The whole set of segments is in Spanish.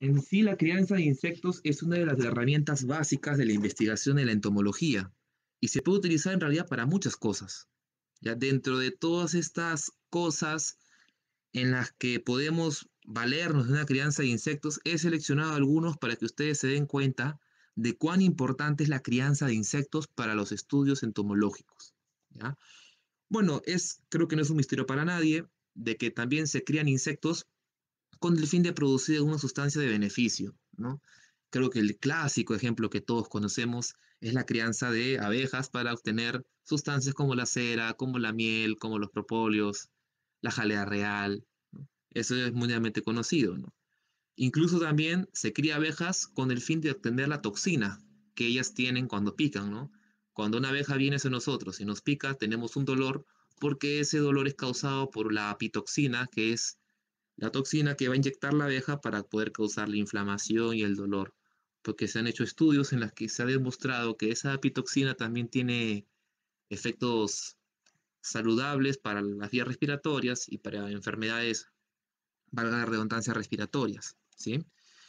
En sí, la crianza de insectos es una de las herramientas básicas de la investigación en la entomología y se puede utilizar en realidad para muchas cosas. Ya dentro de todas estas cosas en las que podemos valernos de una crianza de insectos, he seleccionado algunos para que ustedes se den cuenta de cuán importante es la crianza de insectos para los estudios entomológicos. ¿Ya? Bueno, creo que no es un misterio para nadie de que también se crían insectos con el fin de producir alguna sustancia de beneficio, ¿no? Creo que el clásico ejemplo que todos conocemos es la crianza de abejas para obtener sustancias como la cera, como la miel, como los propóleos, la jalea real, ¿no? Eso es mundialmente conocido, ¿no? Incluso también se cría abejas con el fin de obtener la toxina que ellas tienen cuando pican, ¿no? Cuando una abeja viene hacia nosotros y nos pica, tenemos un dolor porque ese dolor es causado por la apitoxina, que es la toxina que va a inyectar la abeja para poder causar la inflamación y el dolor. Porque se han hecho estudios en los que se ha demostrado que esa apitoxina también tiene efectos saludables para las vías respiratorias y para enfermedades, valga la redundancia, respiratorias, ¿sí?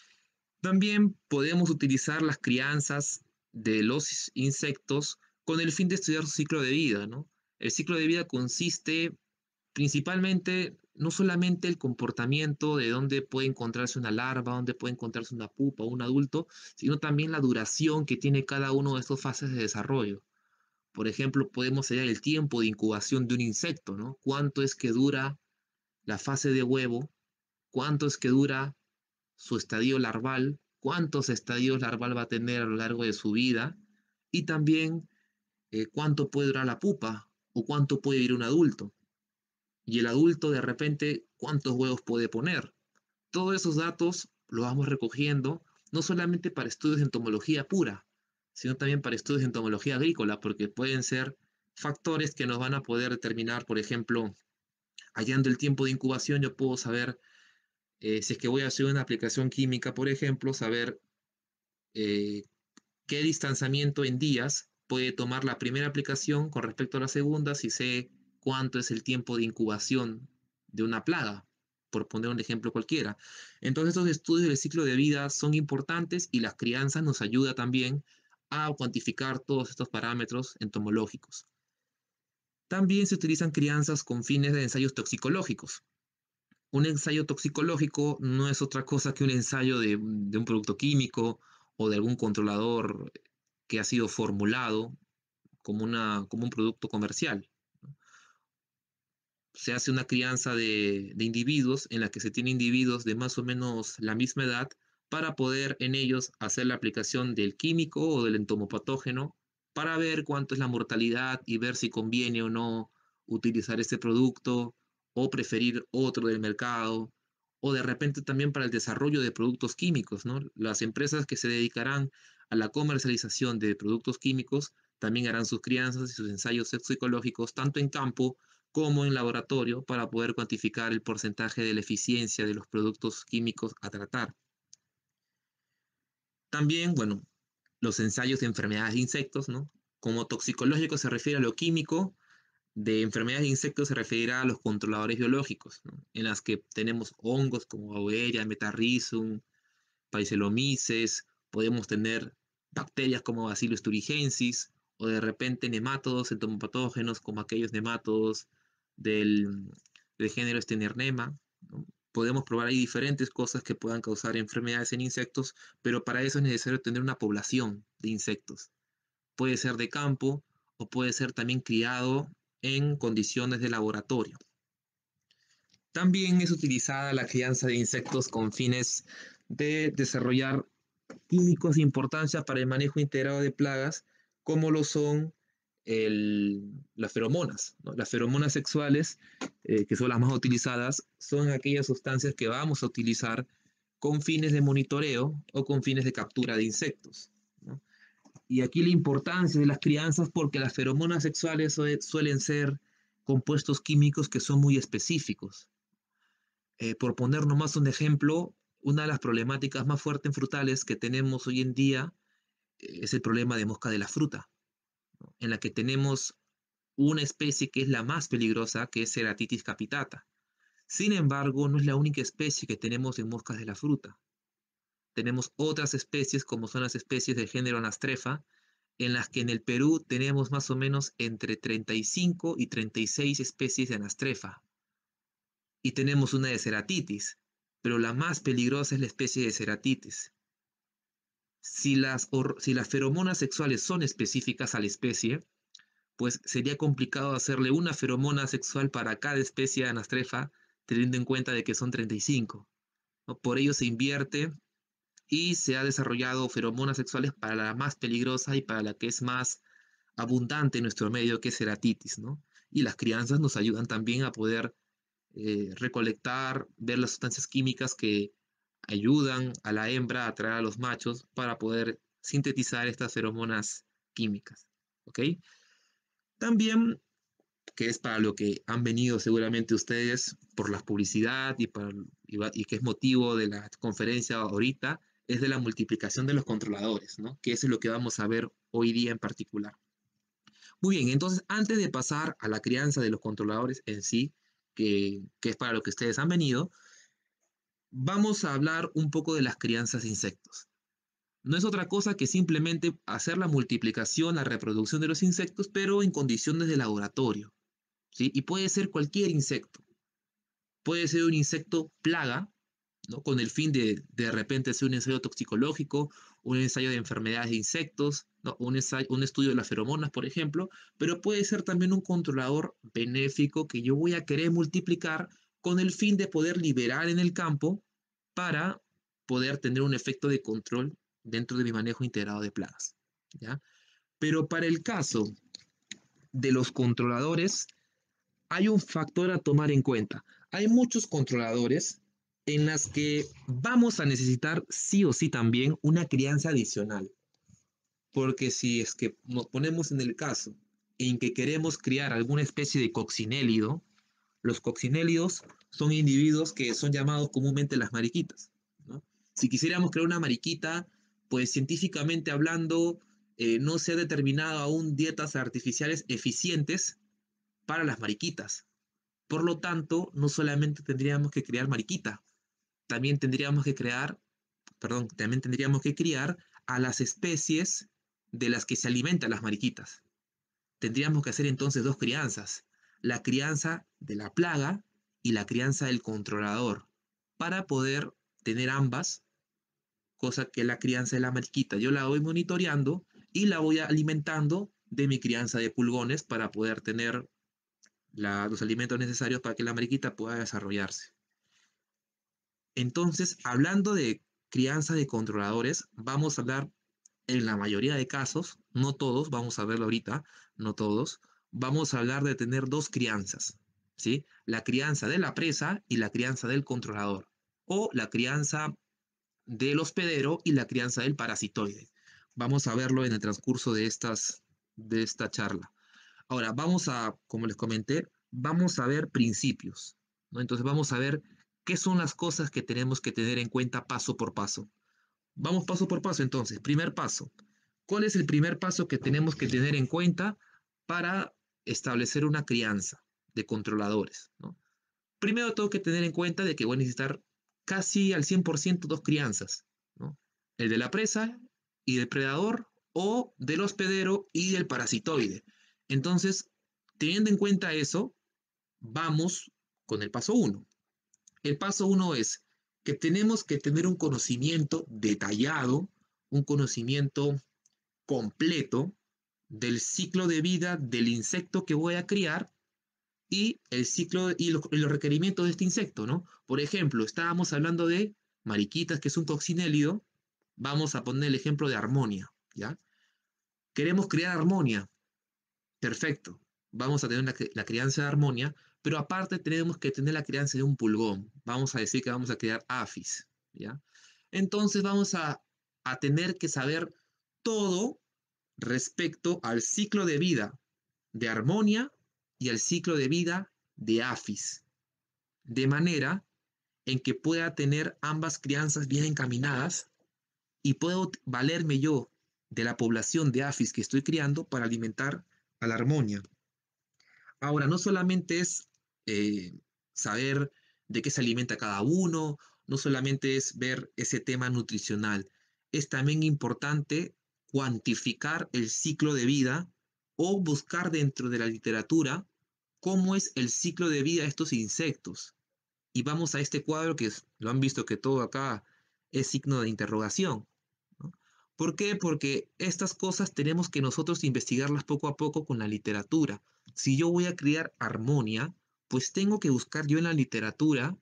También podemos utilizar las crianzas de los insectos con el fin de estudiar su ciclo de vida, ¿no? El ciclo de vida consiste principalmente, no solamente el comportamiento de dónde puede encontrarse una larva, dónde puede encontrarse una pupa o un adulto, sino también la duración que tiene cada uno de estas fases de desarrollo. Por ejemplo, podemos hallar el tiempo de incubación de un insecto, ¿no? Cuánto es que dura la fase de huevo, cuánto es que dura su estadio larval, cuántos estadios larval va a tener a lo largo de su vida y también cuánto puede durar la pupa o cuánto puede vivir un adulto. Y el adulto de repente, ¿cuántos huevos puede poner? Todos esos datos los vamos recogiendo no solamente para estudios de entomología pura, sino también para estudios de entomología agrícola, porque pueden ser factores que nos van a poder determinar, por ejemplo, hallando el tiempo de incubación, yo puedo saber si es que voy a hacer una aplicación química, por ejemplo, saber eh, qué distanciamiento en días puede tomar la primera aplicación con respecto a la segunda, si sé cuánto es el tiempo de incubación de una plaga, por poner un ejemplo cualquiera. Entonces, estos estudios del ciclo de vida son importantes y las crianzas nos ayuda también a cuantificar todos estos parámetros entomológicos. También se utilizan crianzas con fines de ensayos toxicológicos. Un ensayo toxicológico no es otra cosa que un ensayo de un producto químico o de algún controlador que ha sido formulado como un producto comercial. Se hace una crianza de individuos en la que se tiene individuos de más o menos la misma edad para poder en ellos hacer la aplicación del químico o del entomopatógeno para ver cuánto es la mortalidad y ver si conviene o no utilizar este producto o preferir otro del mercado o de repente también para el desarrollo de productos químicos, ¿no? Las empresas que se dedicarán a la comercialización de productos químicos también harán sus crianzas y sus ensayos toxicológicos tanto en campo como en laboratorio para poder cuantificar el porcentaje de la eficiencia de los productos químicos a tratar. También, bueno, los ensayos de enfermedades de insectos, ¿no? Como toxicológico se refiere a lo químico, de enfermedades de insectos se referirá a los controladores biológicos, ¿no? En las que tenemos hongos como Beauveria, Metarrhizum, Paesaelomyces, podemos tener bacterias como Bacillus thuringiensis, o de repente nemátodos entomopatógenos como aquellos nemátodos del, del género Steinernema, ¿no? Podemos probar ahí diferentes cosas que puedan causar enfermedades en insectos, pero para eso es necesario tener una población de insectos. Puede ser de campo o puede ser también criado en condiciones de laboratorio. También es utilizada la crianza de insectos con fines de desarrollar químicos de importancia para el manejo integrado de plagas, como lo son las feromonas, ¿no? Las feromonas sexuales, que son las más utilizadas, son aquellas sustancias que vamos a utilizar con fines de monitoreo o con fines de captura de insectos, ¿no? Y aquí la importancia de las crianzas porque las feromonas sexuales suelen ser compuestos químicos que son muy específicos. Por poner nomás un ejemplo, una de las problemáticas más fuertes en frutales que tenemos hoy en día es el problema de mosca de la fruta, ¿no? En la que tenemos una especie que es la más peligrosa, que es Ceratitis capitata. Sin embargo, no es la única especie que tenemos en moscas de la fruta. tenemos otras especies, como son las especies del género Anastrefa, en las que en el Perú tenemos más o menos entre 35 y 36 especies de Anastrefa. Y tenemos una de Ceratitis, pero la más peligrosa es la especie de Ceratitis. Si las feromonas sexuales son específicas a la especie, pues sería complicado hacerle una feromona sexual para cada especie de Anastrefa, teniendo en cuenta de que son 35, ¿no? Por ello se invierte y se ha desarrollado feromonas sexuales para la más peligrosa y para la que es más abundante en nuestro medio, que es Ceratitis, ¿no? Y las crianzas nos ayudan también a poder recolectar, ver las sustancias químicas que ayudan a la hembra a atraer a los machos para poder sintetizar estas feromonas químicas, ¿ok? También, que es para lo que han venido seguramente ustedes por la publicidad y que es motivo de la conferencia ahorita, es de la multiplicación de los controladores, ¿no? Que eso es lo que vamos a ver hoy día en particular. Muy bien, entonces antes de pasar a la crianza de los controladores en sí, que es para lo que ustedes han venido, vamos a hablar un poco de las crianzas de insectos. No es otra cosa que simplemente hacer la multiplicación, la reproducción de los insectos, pero en condiciones de laboratorio, ¿sí? Y puede ser cualquier insecto. Puede ser un insecto plaga, ¿no? Con el fin de repente hacer un ensayo toxicológico, un ensayo de enfermedades de insectos, ¿no? Un estudio de las feromonas, por ejemplo, pero puede ser también un controlador benéfico que yo voy a querer multiplicar con el fin de poder liberar en el campo para poder tener un efecto de control dentro de mi manejo integrado de plagas, ¿ya? Pero para el caso de los controladores, hay un factor a tomar en cuenta. Hay muchos controladores en las que vamos a necesitar sí o sí también una crianza adicional. Porque si es que nos ponemos en el caso en que queremos criar alguna especie de coccinélido, los coccinélidos son individuos que son llamados comúnmente las mariquitas, ¿no? Si quisiéramos crear una mariquita, pues científicamente hablando, no se ha determinado aún dietas artificiales eficientes para las mariquitas. Por lo tanto, no solamente tendríamos que crear mariquita, también tendríamos que también tendríamos que criar a las especies de las que se alimentan las mariquitas. Tendríamos que hacer entonces dos crianzas, la crianza de la plaga y la crianza del controlador, para poder tener ambas, cosa que la crianza de la mariquita yo la voy monitoreando y la voy alimentando de mi crianza de pulgones para poder tener los alimentos necesarios para que la mariquita pueda desarrollarse. Entonces, hablando de crianza de controladores, vamos a hablar en la mayoría de casos, no todos, vamos a verlo ahorita, no todos, vamos a hablar de tener dos crianzas, ¿sí? La crianza de la presa y la crianza del controlador, o la crianza del hospedero y la crianza del parasitoide. Vamos a verlo en el transcurso de esta charla. Ahora, como les comenté, vamos a ver principios, ¿no? Entonces vamos a ver qué son las cosas que tenemos que tener en cuenta paso por paso. Vamos paso por paso entonces. Primer paso. ¿Cuál es el primer paso que tenemos que tener en cuenta para establecer una crianza de controladores, ¿no? Primero tengo que tener en cuenta de que voy a necesitar casi al 100% dos crianzas, ¿no? El de la presa y del predador, o del hospedero y del parasitoide. Entonces, teniendo en cuenta eso, vamos con el paso 1. El paso 1 es que tenemos que tener un conocimiento detallado, un conocimiento completo del ciclo de vida del insecto que voy a criar y el ciclo y los requerimientos de este insecto, ¿no? Por ejemplo, estábamos hablando de mariquitas, que es un coccinélido. Vamos a poner el ejemplo de armonia, ¿ya? Queremos criar armonia. Perfecto. Vamos a tener la crianza de armonia, pero aparte tenemos que tener la crianza de un pulgón. Vamos a decir que vamos a criar afis, ¿ya? Entonces vamos a tener que saber todo respecto al ciclo de vida de armonia y al ciclo de vida de afis, de manera en que pueda tener ambas crianzas bien encaminadas y puedo valerme yo de la población de afis que estoy criando para alimentar a la armonia. Ahora, no solamente es saber de qué se alimenta cada uno no solamente es ver ese tema nutricional, es también importante cuantificar el ciclo de vida o buscar dentro de la literatura cómo es el ciclo de vida de estos insectos. Y vamos a este cuadro que lo han visto que todo acá es signo de interrogación, ¿no? ¿Por qué? Porque estas cosas tenemos que nosotros investigarlas poco a poco con la literatura. Si yo voy a criar armonia, pues tengo que buscar yo en la literatura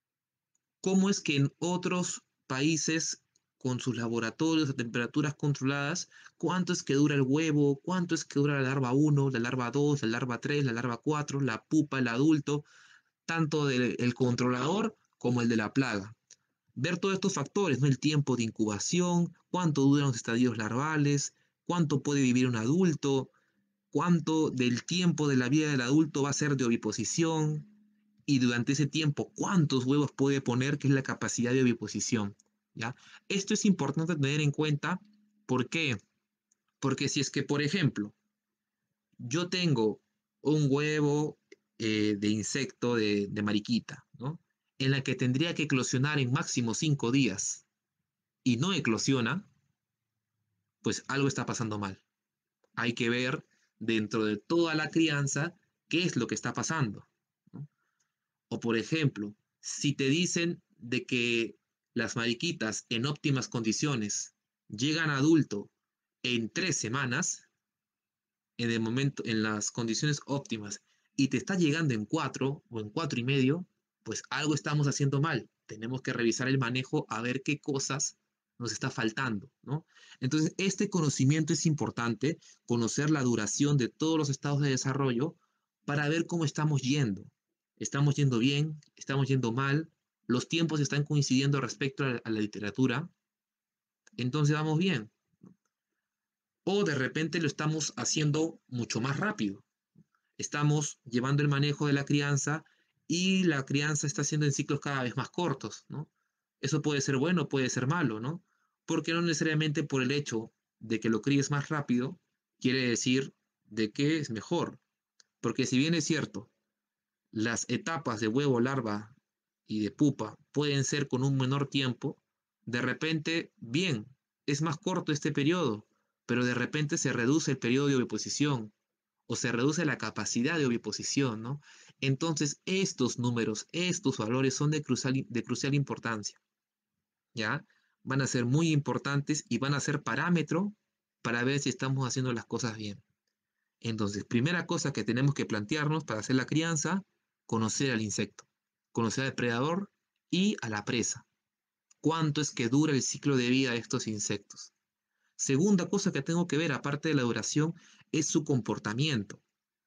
cómo es que en otros países con sus laboratorios a temperaturas controladas, cuánto es que dura el huevo, cuánto es que dura la larva 1, la larva 2, la larva 3, la larva 4, la pupa, el adulto, tanto del controlador como el de la plaga. Ver todos estos factores, ¿no? El tiempo de incubación, cuánto duran los estadios larvales, cuánto puede vivir un adulto, cuánto del tiempo de la vida del adulto va a ser de oviposición, y durante ese tiempo cuántos huevos puede poner, que es la capacidad de oviposición, ¿ya? Esto es importante tener en cuenta. ¿Por qué? Porque si es que, por ejemplo, yo tengo un huevo de insecto de mariquita, ¿no? En la que tendría que eclosionar en máximo 5 días y no eclosiona, pues algo está pasando mal. Hay que ver dentro de toda la crianza qué es lo que está pasando, ¿no? O por ejemplo, si te dicen de que las mariquitas en óptimas condiciones llegan a adulto en 3 semanas, en el momento, en las condiciones óptimas, y te está llegando en 4 o en 4 y medio, pues algo estamos haciendo mal. Tenemos que revisar el manejo a ver qué cosas nos está faltando, ¿no? Entonces, este conocimiento es importante, conocer la duración de todos los estados de desarrollo para ver cómo estamos yendo. ¿Estamos yendo bien? ¿Estamos yendo mal? ¿Los tiempos están coincidiendo respecto a la literatura? Entonces vamos bien. O de repente lo estamos haciendo mucho más rápido. Estamos llevando el manejo de la crianza y la crianza está siendo en ciclos cada vez más cortos, ¿no? Eso puede ser bueno, puede ser malo, ¿no? Porque no necesariamente por el hecho de que lo críes más rápido, quiere decir de que es mejor. Porque si bien es cierto, las etapas de huevo, larva y de pupa pueden ser con un menor tiempo, de repente, bien, es más corto este periodo, pero de repente se reduce el periodo de oviposición o se reduce la capacidad de oviposición, ¿no? Entonces, estos números, estos valores son de crucial importancia, ¿ya? Van a ser muy importantes y van a ser parámetro para ver si estamos haciendo las cosas bien. Entonces, primera cosa que tenemos que plantearnos para hacer la crianza, conocer al insecto, conocer al predador y a la presa. ¿Cuánto es que dura el ciclo de vida de estos insectos? Segunda cosa que tengo que ver, aparte de la duración, es su comportamiento.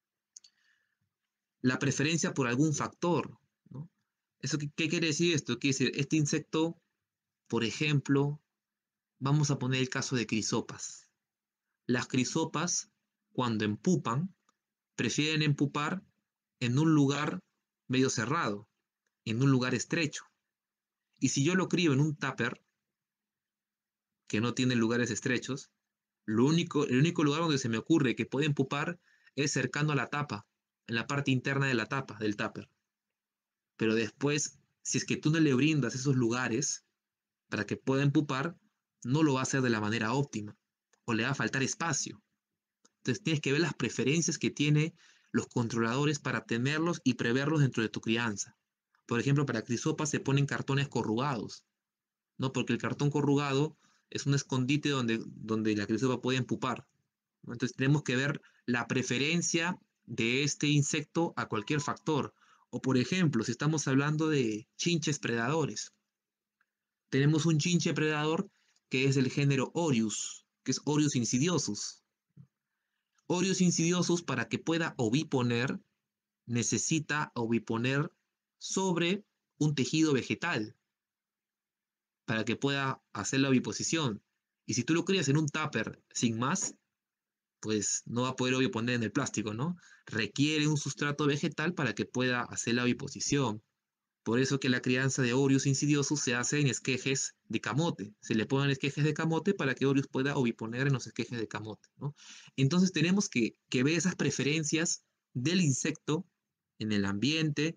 La preferencia por algún factor, ¿no? ¿Qué quiere decir esto? Quiere decir, este insecto, por ejemplo, vamos a poner el caso de crisopas. Las crisopas, cuando empupan, prefieren empupar en un lugar medio cerrado, en un lugar estrecho. Y si yo lo crío en un tupper, que no tiene lugares estrechos, el único lugar donde se me ocurre que pueden pupar es cercano a la tapa, en la parte interna de la tapa, del tupper. Pero después, si es que tú no le brindas esos lugares para que puedan pupar, no lo va a hacer de la manera óptima, o le va a faltar espacio. Entonces tienes que ver las preferencias que tiene los controladores para tenerlos y preverlos dentro de tu crianza. Por ejemplo, para crisopas se ponen cartones corrugados, ¿no? Porque el cartón corrugado es un escondite donde la crisopa puede empupar, ¿no? Entonces tenemos que ver la preferencia de este insecto a cualquier factor. O por ejemplo, si estamos hablando de chinches predadores, tenemos un chinche predador que es del género Orius, que es Orius insidiosus. Orius insidiosus, para que pueda oviponer, necesita oviponer sobre un tejido vegetal para que pueda hacer la oviposición. Y si tú lo crías en un tupper sin más, pues no va a poder oviponer en el plástico, ¿no? Requiere un sustrato vegetal para que pueda hacer la oviposición. Por eso que la crianza de Orius insidiosus se hace en esquejes de camote. Se le ponen esquejes de camote para que Orius pueda oviponer en los esquejes de camote, ¿no? Entonces tenemos que ver esas preferencias del insecto en el ambiente,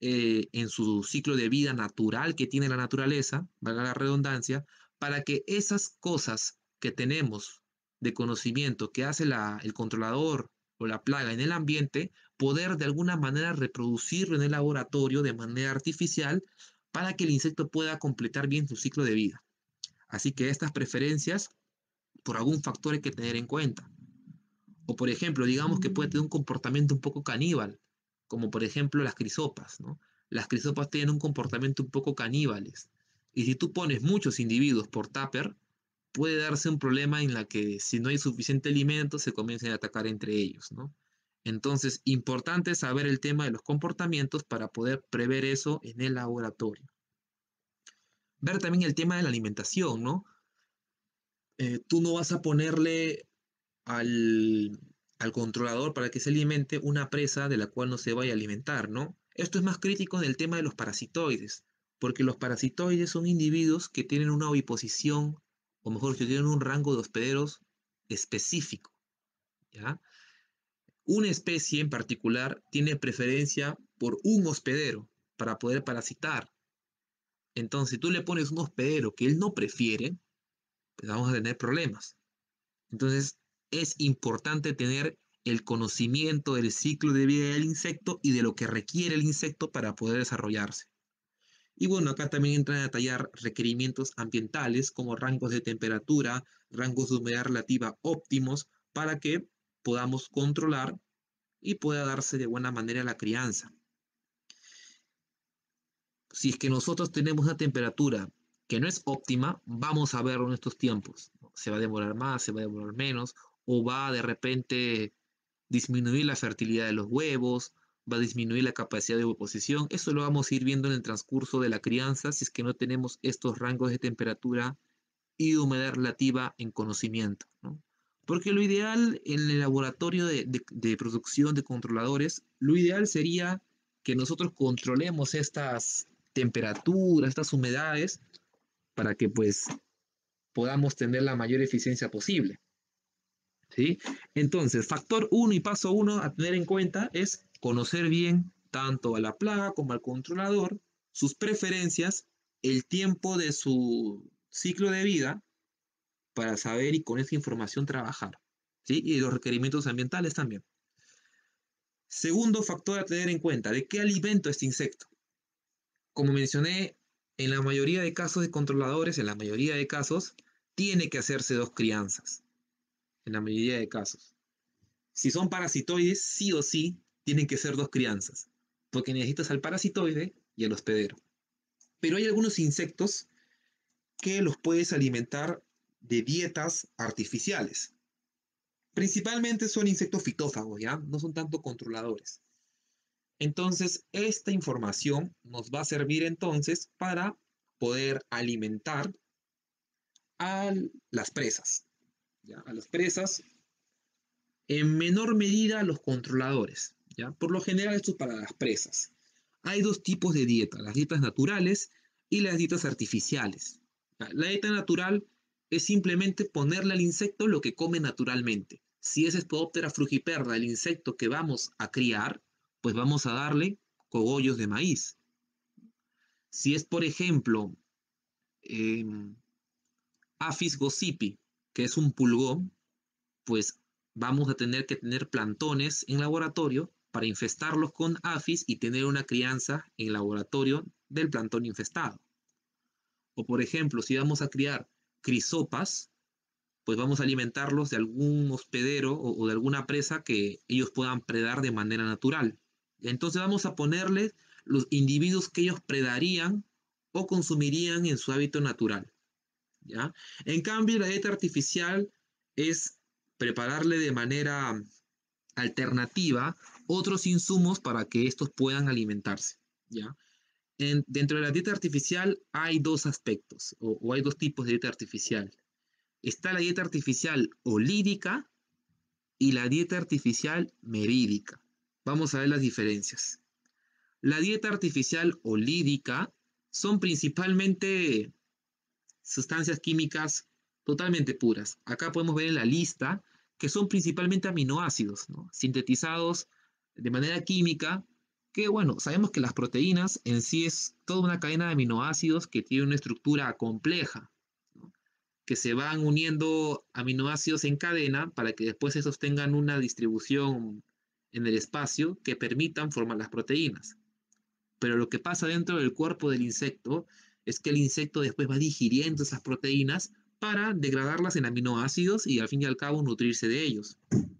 en su ciclo de vida natural que tiene la naturaleza, valga la redundancia, para que esas cosas que tenemos de conocimiento que hace el controlador o la plaga en el ambiente, poder de alguna manera reproducirlo en el laboratorio de manera artificial para que el insecto pueda completar bien su ciclo de vida. Así que estas preferencias, por algún factor hay que tener en cuenta. O por ejemplo, digamos que puede tener un comportamiento un poco caníbal, como por ejemplo las crisopas, ¿no? Las crisopas tienen un comportamiento un poco caníbales. Y si tú pones muchos individuos por tupper, puede darse un problema en la que si no hay suficiente alimento se comiencen a atacar entre ellos, ¿no? Entonces, importante saber el tema de los comportamientos para poder prever eso en el laboratorio. Ver también el tema de la alimentación, ¿no? Tú no vas a ponerle al, al controlador para que se alimente una presa de la cual no se vaya a alimentar, ¿no? Esto es más crítico en el tema de los parasitoides, porque los parasitoides son individuos que tienen una oviposición, o mejor, que tienen un rango de hospederos específico, ¿ya? Una especie en particular tiene preferencia por un hospedero para poder parasitar. Entonces, si tú le pones un hospedero que él no prefiere, pues vamos a tener problemas. Entonces, es importante tener el conocimiento del ciclo de vida del insecto y de lo que requiere el insecto para poder desarrollarse. Y bueno, acá también entran a detallar requerimientos ambientales como rangos de temperatura, rangos de humedad relativa óptimos para que podamos controlar y pueda darse de buena manera la crianza. Si es que nosotros tenemos una temperatura que no es óptima, vamos a verlo en estos tiempos. Se va a demorar más, se va a demorar menos, o va de repente disminuir la fertilidad de los huevos, va a disminuir la capacidad de oposición. Eso lo vamos a ir viendo en el transcurso de la crianza si es que no tenemos estos rangos de temperatura y de humedad relativa en conocimiento, ¿no? Porque lo ideal en el laboratorio de producción de controladores, lo ideal sería que nosotros controlemos estas temperaturas, estas humedades, para que pues podamos tener la mayor eficiencia posible, ¿sí? Entonces, factor uno y paso uno a tener en cuenta es conocer bien tanto a la plaga como al controlador, sus preferencias, el tiempo de su ciclo de vida, para saber y con esa información trabajar, ¿sí? Y los requerimientos ambientales también. Segundo factor a tener en cuenta, ¿de qué alimento este insecto? Como mencioné, en la mayoría de casos de controladores, en la mayoría de casos, tiene que hacerse dos crianzas, en la mayoría de casos. Si son parasitoides, sí o sí, tienen que ser dos crianzas, porque necesitas al parasitoide y al hospedero. Pero hay algunos insectos que los puedes alimentar de dietas artificiales. Principalmente son insectos fitófagos, ¿ya? No son tanto controladores. Entonces, esta información nos va a servir entonces para poder alimentar a las presas, ¿ya? A las presas, en menor medida a los controladores, ¿ya? Por lo general esto es para las presas. Hay dos tipos de dieta, las dietas naturales y las dietas artificiales. La dieta natural es simplemente ponerle al insecto lo que come naturalmente. Si es Spodoptera frugiperda, el insecto que vamos a criar, pues vamos a darle cogollos de maíz. Si es, por ejemplo, eh, Apis gossypi, que es un pulgón, pues vamos a tener que tener plantones en laboratorio para infestarlos con Apis y tener una crianza en laboratorio del plantón infestado. O por ejemplo, si vamos a criar crisopas, pues vamos a alimentarlos de algún hospedero o de alguna presa que ellos puedan predar de manera natural. Entonces vamos a ponerles los individuos que ellos predarían o consumirían en su hábito natural, ¿ya? En cambio, la dieta artificial es prepararle de manera alternativa otros insumos para que estos puedan alimentarse, ¿ya? Dentro de la dieta artificial hay dos aspectos o hay dos tipos de dieta artificial. Está la dieta artificial olídica y la dieta artificial merídica. Vamos a ver las diferencias. La dieta artificial olídica son principalmente sustancias químicas totalmente puras. Acá podemos ver en la lista que son principalmente aminoácidos, ¿no? Sintetizados de manera química Que bueno, sabemos que las proteínas en sí es toda una cadena de aminoácidos que tiene una estructura compleja, ¿no? Que se van uniendo aminoácidos en cadena para que después esos tengan una distribución en el espacio que permitan formar las proteínas. Pero lo que pasa dentro del cuerpo del insecto es que el insecto después va digiriendo esas proteínas para degradarlas en aminoácidos y al fin y al cabo nutrirse de ellos.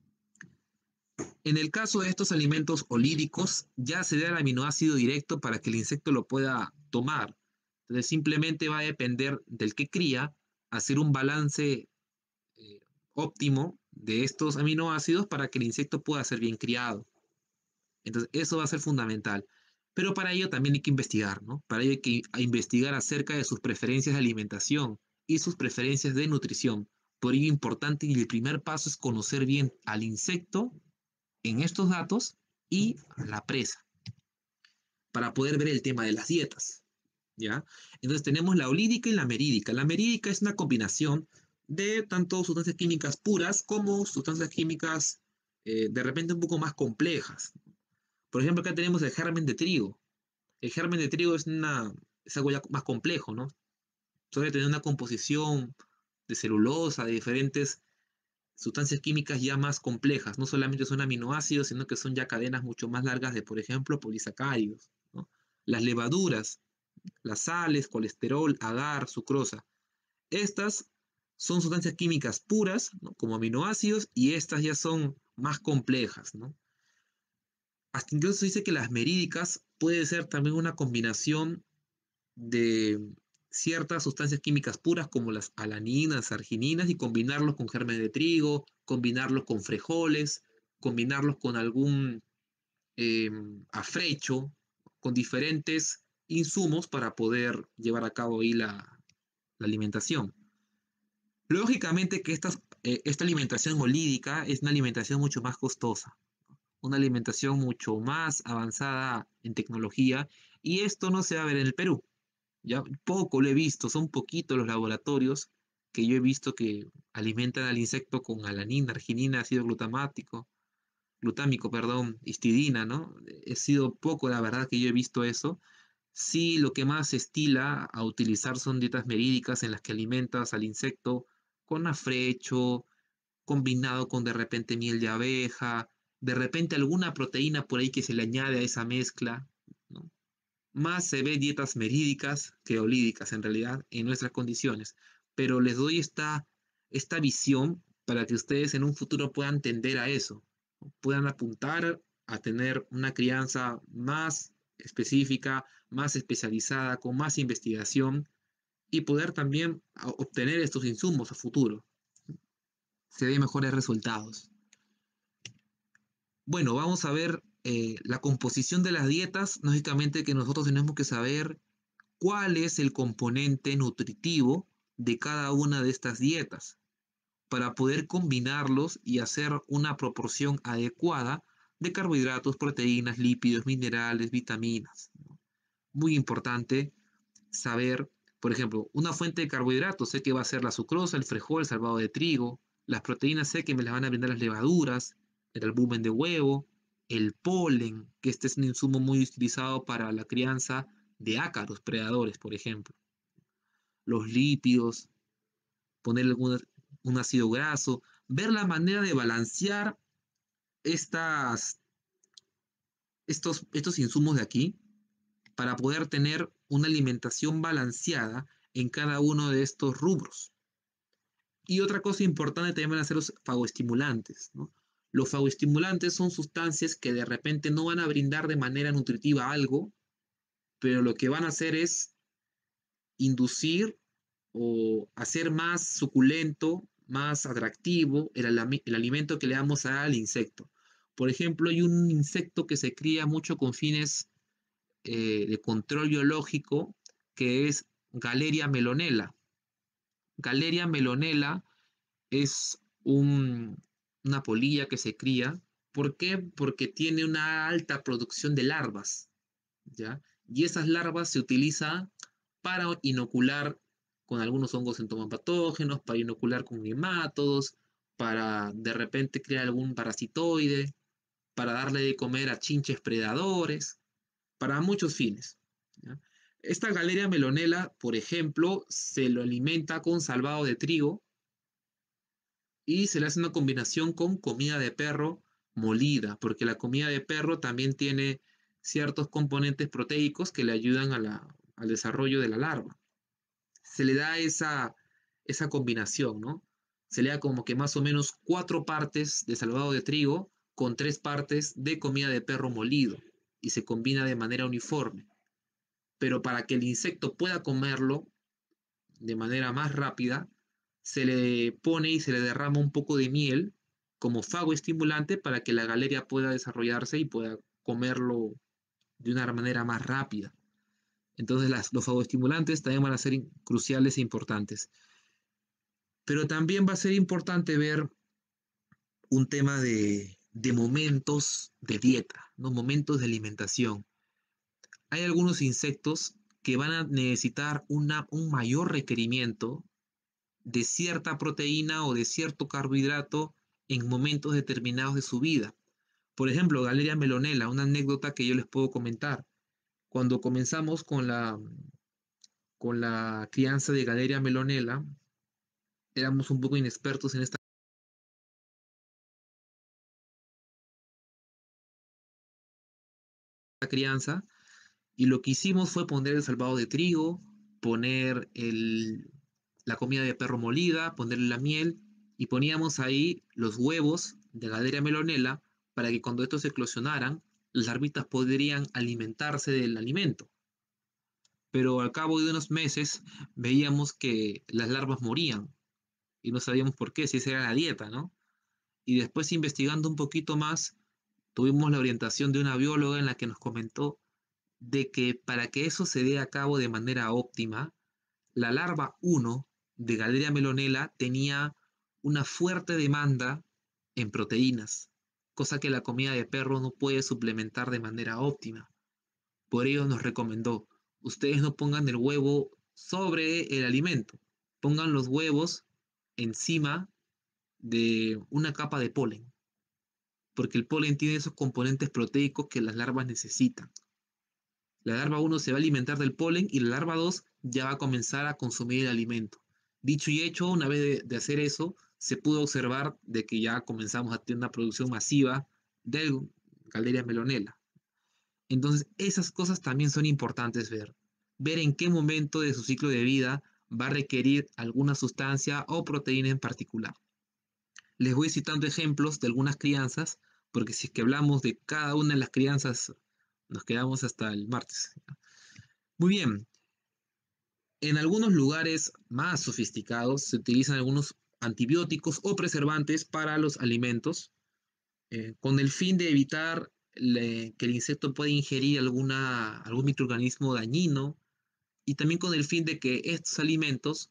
En el caso de estos alimentos olídicos, ya se da el aminoácido directo para que el insecto lo pueda tomar. Entonces simplemente va a depender del que cría, hacer un balance eh, óptimo de estos aminoácidos para que el insecto pueda ser bien criado. Entonces eso va a ser fundamental. Pero para ello también hay que investigar, ¿no? Para ello hay que investigar acerca de sus preferencias de alimentación y sus preferencias de nutrición. Por ello importante y el primer paso es conocer bien al insecto en estos datos y la presa para poder ver el tema de las dietas, ¿ya? Entonces tenemos la olídica y la merídica. La merídica es una combinación de tanto sustancias químicas puras como sustancias químicas de repente un poco más complejas. Por ejemplo, acá tenemos el germen de trigo. El germen de trigo es algo ya más complejo, ¿no? Suele tener una composición de celulosa, de diferentes sustancias químicas ya más complejas. No solamente son aminoácidos, sino que son ya cadenas mucho más largas de, por ejemplo, polisacáridos, ¿no? Las levaduras, las sales, colesterol, agar, sucrosa. Estas son sustancias químicas puras, ¿no? Como aminoácidos, y estas ya son más complejas, ¿no? Hasta incluso se dice que las merídicas puede ser también una combinación de ciertas sustancias químicas puras como las alaninas, argininas y combinarlos con germen de trigo, combinarlos con frijoles, combinarlos con algún afrecho, con diferentes insumos para poder llevar a cabo ahí la alimentación. Lógicamente que esta alimentación molídica es una alimentación mucho más costosa, una alimentación mucho más avanzada en tecnología y esto no se va a ver en el Perú. Ya poco lo he visto, son poquitos los laboratorios que yo he visto que alimentan al insecto con alanina, arginina, ácido glutámico, perdón, histidina, ¿no? He sido poco, la verdad, que yo he visto eso. Sí, lo que más se estila a utilizar son dietas merídicas en las que alimentas al insecto con afrecho, combinado con de repente miel de abeja, de repente alguna proteína por ahí que se le añade a esa mezcla, ¿no? Más se ve dietas merídicas que olídicas en realidad en nuestras condiciones, pero les doy esta visión para que ustedes en un futuro puedan tender a eso, ¿no? Puedan apuntar a tener una crianza más específica, más especializada, con más investigación y poder también obtener estos insumos a futuro. Se den mejores resultados. Bueno, vamos a ver la composición de las dietas. Lógicamente que nosotros tenemos que saber cuál es el componente nutritivo de cada una de estas dietas para poder combinarlos y hacer una proporción adecuada de carbohidratos, proteínas, lípidos, minerales, vitaminas, ¿no? Muy importante saber, por ejemplo, una fuente de carbohidratos, sé que va a ser la sucrosa, el frijol, el salvado de trigo, las proteínas sé que me las van a brindar las levaduras, el albumen de huevo, el polen, que este es un insumo muy utilizado para la crianza de ácaros predadores, por ejemplo, los lípidos, poner un ácido graso, ver la manera de balancear estas, estos insumos de aquí para poder tener una alimentación balanceada en cada uno de estos rubros. Y otra cosa importante también van a ser los fagoestimulantes, ¿no? Los fagoestimulantes son sustancias que de repente no van a brindar de manera nutritiva algo, pero lo que van a hacer es inducir o hacer más suculento, más atractivo el alimento que le damos al insecto. Por ejemplo, hay un insecto que se cría mucho con fines de control biológico que es Galeria melonella. Galeria melonella es una polilla que se cría. ¿Por qué? Porque tiene una alta producción de larvas, ¿ya? Y esas larvas se utilizan para inocular con algunos hongos entomopatógenos, para inocular con nemátodos, para de repente crear algún parasitoide, para darle de comer a chinches predadores. para muchos fines, ¿ya? Esta Galeria melonela, por ejemplo, se lo alimenta con salvado de trigo y se le hace una combinación con comida de perro molida, porque la comida de perro también tiene ciertos componentes proteicos que le ayudan al desarrollo de la larva. Se le da esa combinación, ¿no? Se le da como que más o menos 4 partes de salvado de trigo con 3 partes de comida de perro molido y se combina de manera uniforme. Pero para que el insecto pueda comerlo de manera más rápida, se le pone y se le derrama un poco de miel como fagoestimulante para que la galeria pueda desarrollarse y pueda comerlo de una manera más rápida. Entonces los fagoestimulantes también van a ser cruciales e importantes. Pero también va a ser importante ver un tema de momentos de dieta, ¿no? Momentos de alimentación. Hay algunos insectos que van a necesitar un mayor requerimiento de cierta proteína o de cierto carbohidrato en momentos determinados de su vida. Por ejemplo, Galeria melonela, una anécdota que yo les puedo comentar. Cuando comenzamos con la crianza de Galeria melonela, éramos un poco inexpertos en esta crianza y lo que hicimos fue poner el salvado de trigo, poner la comida de perro molida, ponerle la miel y poníamos ahí los huevos de Galeria melonela para que cuando estos eclosionaran, las larvitas podrían alimentarse del alimento. Pero al cabo de unos meses veíamos que las larvas morían y no sabíamos por qué, si esa era la dieta, ¿no? Y después investigando un poquito más, tuvimos la orientación de una bióloga en la que nos comentó de que para que eso se dé a cabo de manera óptima, la larva 1 de Galeria melonela tenía una fuerte demanda en proteínas, cosa que la comida de perro no puede suplementar de manera óptima. Por ello nos recomendó, ustedes no pongan el huevo sobre el alimento, pongan los huevos encima de una capa de polen, porque el polen tiene esos componentes proteicos que las larvas necesitan. La larva 1 se va a alimentar del polen y la larva 2 ya va a comenzar a consumir el alimento. Dicho y hecho, una vez de hacer eso, se pudo observar de que ya comenzamos a tener una producción masiva de Galeria melonela. Entonces, esas cosas también son importantes ver. Ver en qué momento de su ciclo de vida va a requerir alguna sustancia o proteína en particular. Les voy citando ejemplos de algunas crianzas, porque si es que hablamos de cada una de las crianzas, nos quedamos hasta el martes. Muy bien, en algunos lugares más sofisticados se utilizan algunos antibióticos o preservantes para los alimentos con el fin de evitar que el insecto pueda ingerir algún microorganismo dañino y también con el fin de que estos alimentos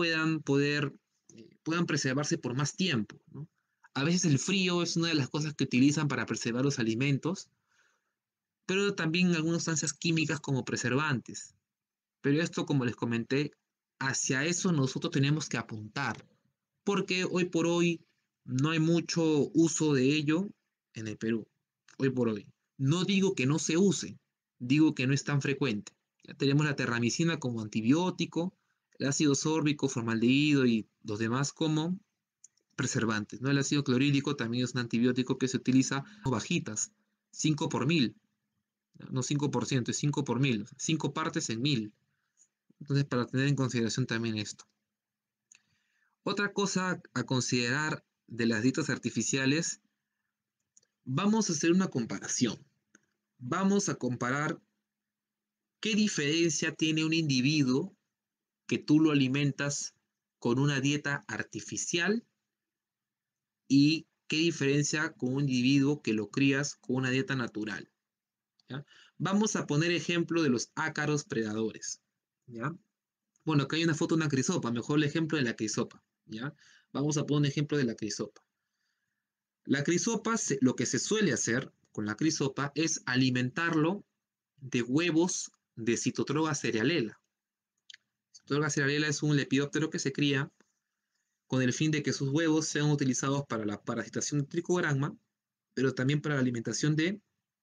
puedan preservarse por más tiempo, ¿no? A veces el frío es una de las cosas que utilizan para preservar los alimentos, pero también algunas sustancias químicas como preservantes. Pero esto, como les comenté, hacia eso nosotros tenemos que apuntar, porque hoy por hoy no hay mucho uso de ello en el Perú, hoy por hoy. No digo que no se use, digo que no es tan frecuente. Ya tenemos la terramicina como antibiótico, el ácido sórbico, formaldehído y los demás como preservantes, ¿no? El ácido clorhídrico también es un antibiótico que se utiliza bajitas, 5 por mil, no 5%, es 5 por mil, 5 partes en mil. Entonces, para tener en consideración también esto. Otra cosa a considerar de las dietas artificiales, vamos a hacer una comparación. Vamos a comparar qué diferencia tiene un individuo que tú lo alimentas con una dieta artificial y qué diferencia con un individuo que lo crías con una dieta natural, ¿ya? Vamos a poner ejemplo de los ácaros predadores, ¿ya? Bueno, acá hay una foto de una crisopa, mejor el ejemplo de la crisopa, ¿ya? Vamos a poner un ejemplo de la crisopa. La crisopa, lo que se suele hacer con la crisopa es alimentarlo de huevos de Citotroga cerealela. Citotroga cerealela es un lepidóptero que se cría con el fin de que sus huevos sean utilizados para la parasitación de tricograma, pero también para la alimentación de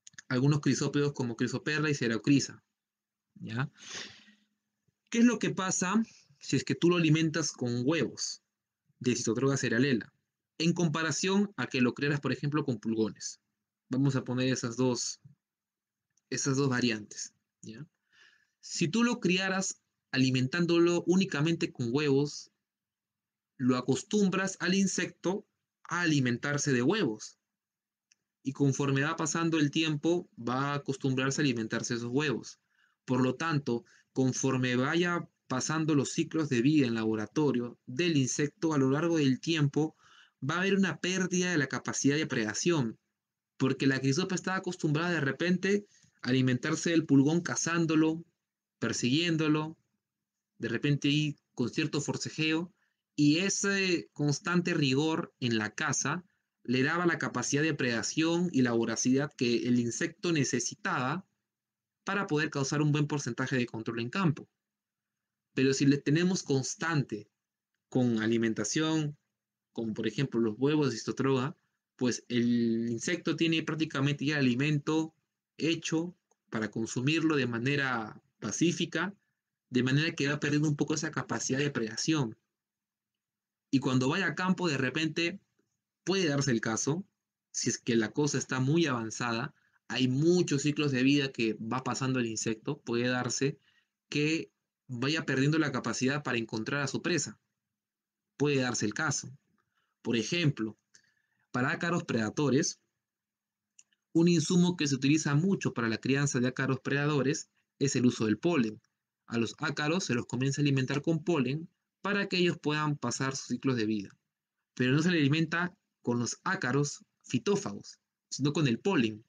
algunos crisópodos como Crisoperla y Cerocrisa, ¿ya? ¿Qué es lo que pasa si es que tú lo alimentas con huevos de Citotroga cerealela, en comparación a que lo crearas, por ejemplo, con pulgones? Vamos a poner esas dos variantes, ¿ya? Si tú lo criaras alimentándolo únicamente con huevos, lo acostumbras al insecto a alimentarse de huevos. Y conforme va pasando el tiempo, va a acostumbrarse a alimentarse de esos huevos. Por lo tanto, conforme vaya pasando los ciclos de vida en laboratorio del insecto a lo largo del tiempo, va a haber una pérdida de la capacidad de predación, porque la crisopa estaba acostumbrada de repente a alimentarse del pulgón cazándolo, persiguiéndolo, de repente ahí con cierto forcejeo, y ese constante rigor en la caza le daba la capacidad de predación y la voracidad que el insecto necesitaba para poder causar un buen porcentaje de control en campo. Pero si le tenemos constante con alimentación, como por ejemplo los huevos de Cistotroga, pues el insecto tiene prácticamente ya el alimento hecho para consumirlo de manera pacífica, de manera que va perdiendo un poco esa capacidad de predación. Y cuando vaya a campo, de repente puede darse el caso, si es que la cosa está muy avanzada, hay muchos ciclos de vida que va pasando el insecto, puede darse que vaya perdiendo la capacidad para encontrar a su presa. Puede darse el caso. Por ejemplo, para ácaros predadores, un insumo que se utiliza mucho para la crianza de ácaros predadores es el uso del polen. A los ácaros se los comienza a alimentar con polen para que ellos puedan pasar sus ciclos de vida. Pero no se le alimenta con los ácaros fitófagos, sino con el polen.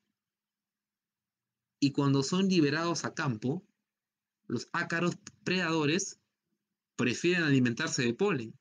Y cuando son liberados a campo, los ácaros predadores prefieren alimentarse de polen.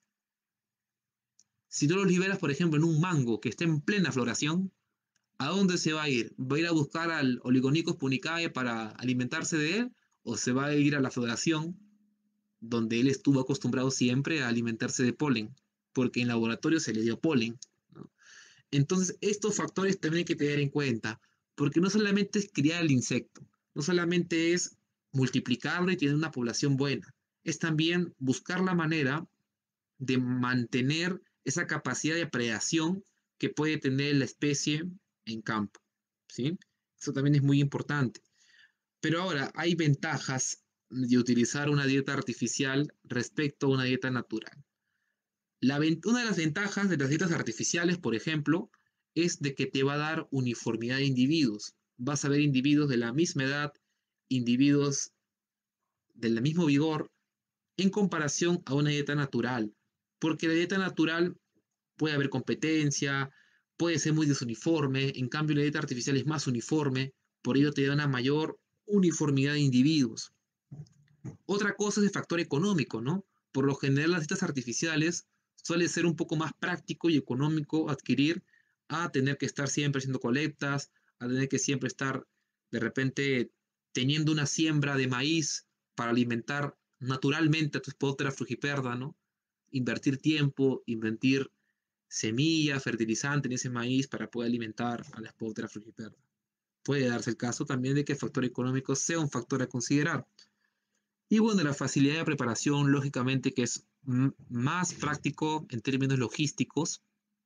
Si tú los liberas, por ejemplo, en un mango que esté en plena floración, ¿a dónde se va a ir? ¿Va a ir a buscar al Oligonicos punicae para alimentarse de él? ¿O se va a ir a la floración donde él estuvo acostumbrado siempre a alimentarse de polen? Porque en laboratorio se le dio polen, ¿no? Entonces, estos factores también hay que tener en cuenta, porque no solamente es criar el insecto, no solamente es multiplicarlo y tener una población buena, es también buscar la manera de mantener esa capacidad de predación que puede tener la especie en campo, ¿sí? Eso también es muy importante. Pero ahora, hay ventajas de utilizar una dieta artificial respecto a una dieta natural. Una de las ventajas de las dietas artificiales, por ejemplo, es de que te va a dar uniformidad de individuos. Vas a ver individuos de la misma edad, individuos del mismo vigor, en comparación a una dieta natural. Porque la dieta natural puede haber competencia, puede ser muy desuniforme, en cambio la dieta artificial es más uniforme, por ello te da una mayor uniformidad de individuos. Otra cosa es el factor económico, ¿no? Por lo general las dietas artificiales suele ser un poco más práctico y económico adquirir a tener que estar siempre haciendo colectas, a tener que siempre estar de repente teniendo una siembra de maíz para alimentar naturalmente a tu Sphaerothera frugiperda, ¿no? Invertir tiempo, invertir semilla, fertilizante en ese maíz para poder alimentar a la Sphaerothera frugiperda. Puede darse el caso también de que el factor económico sea un factor a considerar. Y bueno, la facilidad de preparación, lógicamente, que es más práctico en términos logísticos,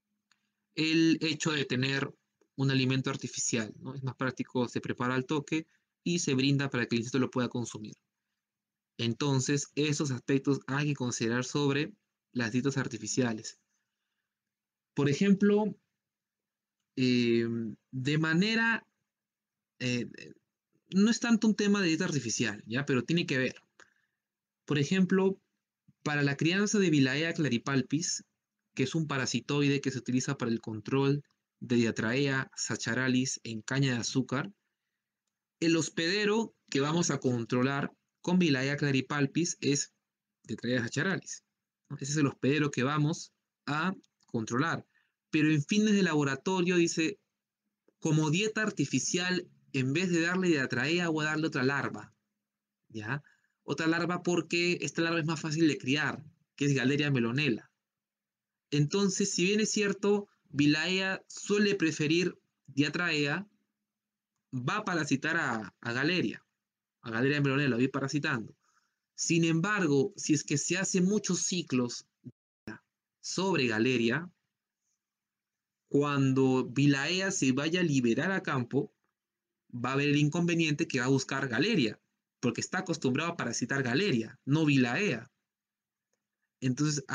el hecho de tener un alimento artificial, ¿no? Es más práctico, se prepara al toque y se brinda para que el insecto lo pueda consumir. Entonces, esos aspectos hay que considerar sobre las dietas artificiales. Por ejemplo, eh, de manera, eh, no es tanto un tema de dieta artificial, ¿ya? Pero tiene que ver. Por ejemplo, para la crianza de Villaea claripalpis, que es un parasitoide que se utiliza para el control de Diatraea sacharalis en caña de azúcar, el hospedero que vamos a controlar con Villaea claripalpis es Diatraea sacharalis, ¿no? Ese es el hospedero que vamos a controlar. Pero en fines de laboratorio dice, como dieta artificial, en vez de darle Diatraea, voy a darle otra larva, ¿ya? Otra larva porque esta larva es más fácil de criar, que es Galeria melonella. Entonces, si bien es cierto, Villaea suele preferir Diatraea, va a parasitar a Galeria embrionella, va a ir parasitando. Sin embargo, si es que se hace muchos ciclos sobre Galeria, cuando Vilaea se vaya a liberar a campo, va a haber el inconveniente que va a buscar Galeria, porque está acostumbrado a parasitar Galeria, no Vilaea. Entonces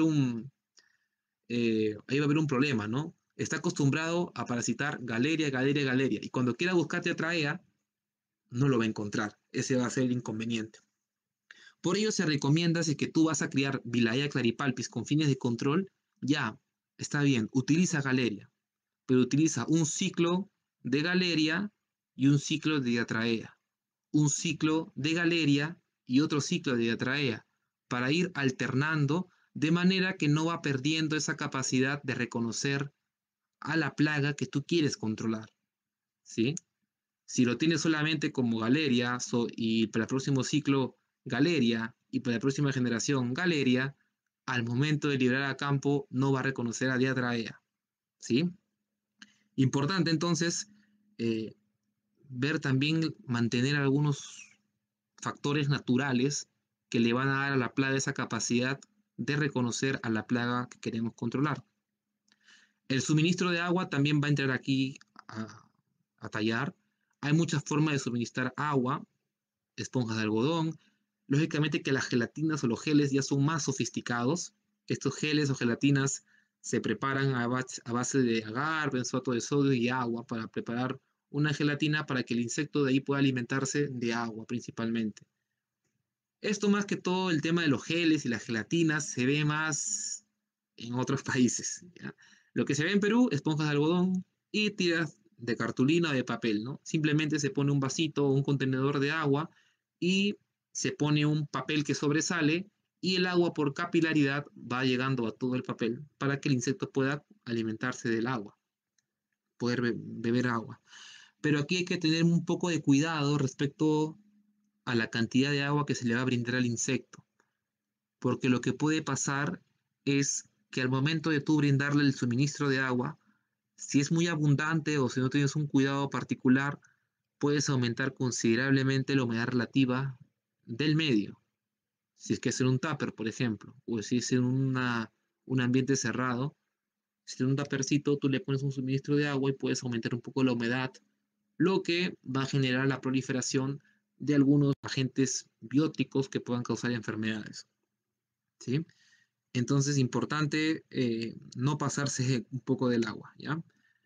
ahí va a haber un problema, ¿no? Está acostumbrado a parasitar Galeria, Galeria, Galeria, y cuando quiera buscar Tetraea, no lo va a encontrar. Ese va a ser el inconveniente. Por ello se recomienda si es que tú vas a criar Vilaea claripalpis con fines de control, ya, está bien, utiliza Galeria, pero utiliza un ciclo de Galeria y un ciclo de Diatraea, un ciclo de Galeria y otro ciclo de Diatraea, para ir alternando de manera que no va perdiendo esa capacidad de reconocer a la plaga que tú quieres controlar, ¿sí? Si lo tienes solamente como Galeria y para el próximo ciclo Galeria y para la próxima generación Galeria, al momento de liberar a campo no va a reconocer a Diatraea, ¿sí? Importante entonces eh, ver también, mantener algunos factores naturales que le van a dar a la plaga esa capacidad de reconocer a la plaga que queremos controlar. El suministro de agua también va a entrar aquí a tallar. Hay muchas formas de suministrar agua, esponjas de algodón. Lógicamente que las gelatinas o los geles ya son más sofisticados. Estos geles o gelatinas se preparan a base de agar, benzoato de sodio y agua para preparar una gelatina para que el insecto de ahí pueda alimentarse de agua principalmente. Esto más que todo, el tema de los geles y las gelatinas se ve más en otros países, ¿ya? Lo que se ve en Perú, esponjas de algodón y tiras de cartulina o de papel, ¿no? Simplemente se pone un vasito o un contenedor de agua y se pone un papel que sobresale y el agua por capilaridad va llegando a todo el papel para que el insecto pueda alimentarse del agua, poder beber agua. Pero aquí hay que tener un poco de cuidado respecto a la cantidad de agua que se le va a brindar al insecto, porque lo que puede pasar es que al momento de tú brindarle el suministro de agua, si es muy abundante o si no tienes un cuidado particular, puedes aumentar considerablemente la humedad relativa del medio. Si es que es en un tupper, por ejemplo, o si es en un ambiente cerrado, si en un tuppercito tú le pones un suministro de agua y puedes aumentar un poco la humedad, lo que va a generar la proliferación de algunos agentes bióticos que puedan causar enfermedades, ¿sí? Entonces, importante no pasarse un poco del agua, ¿ya?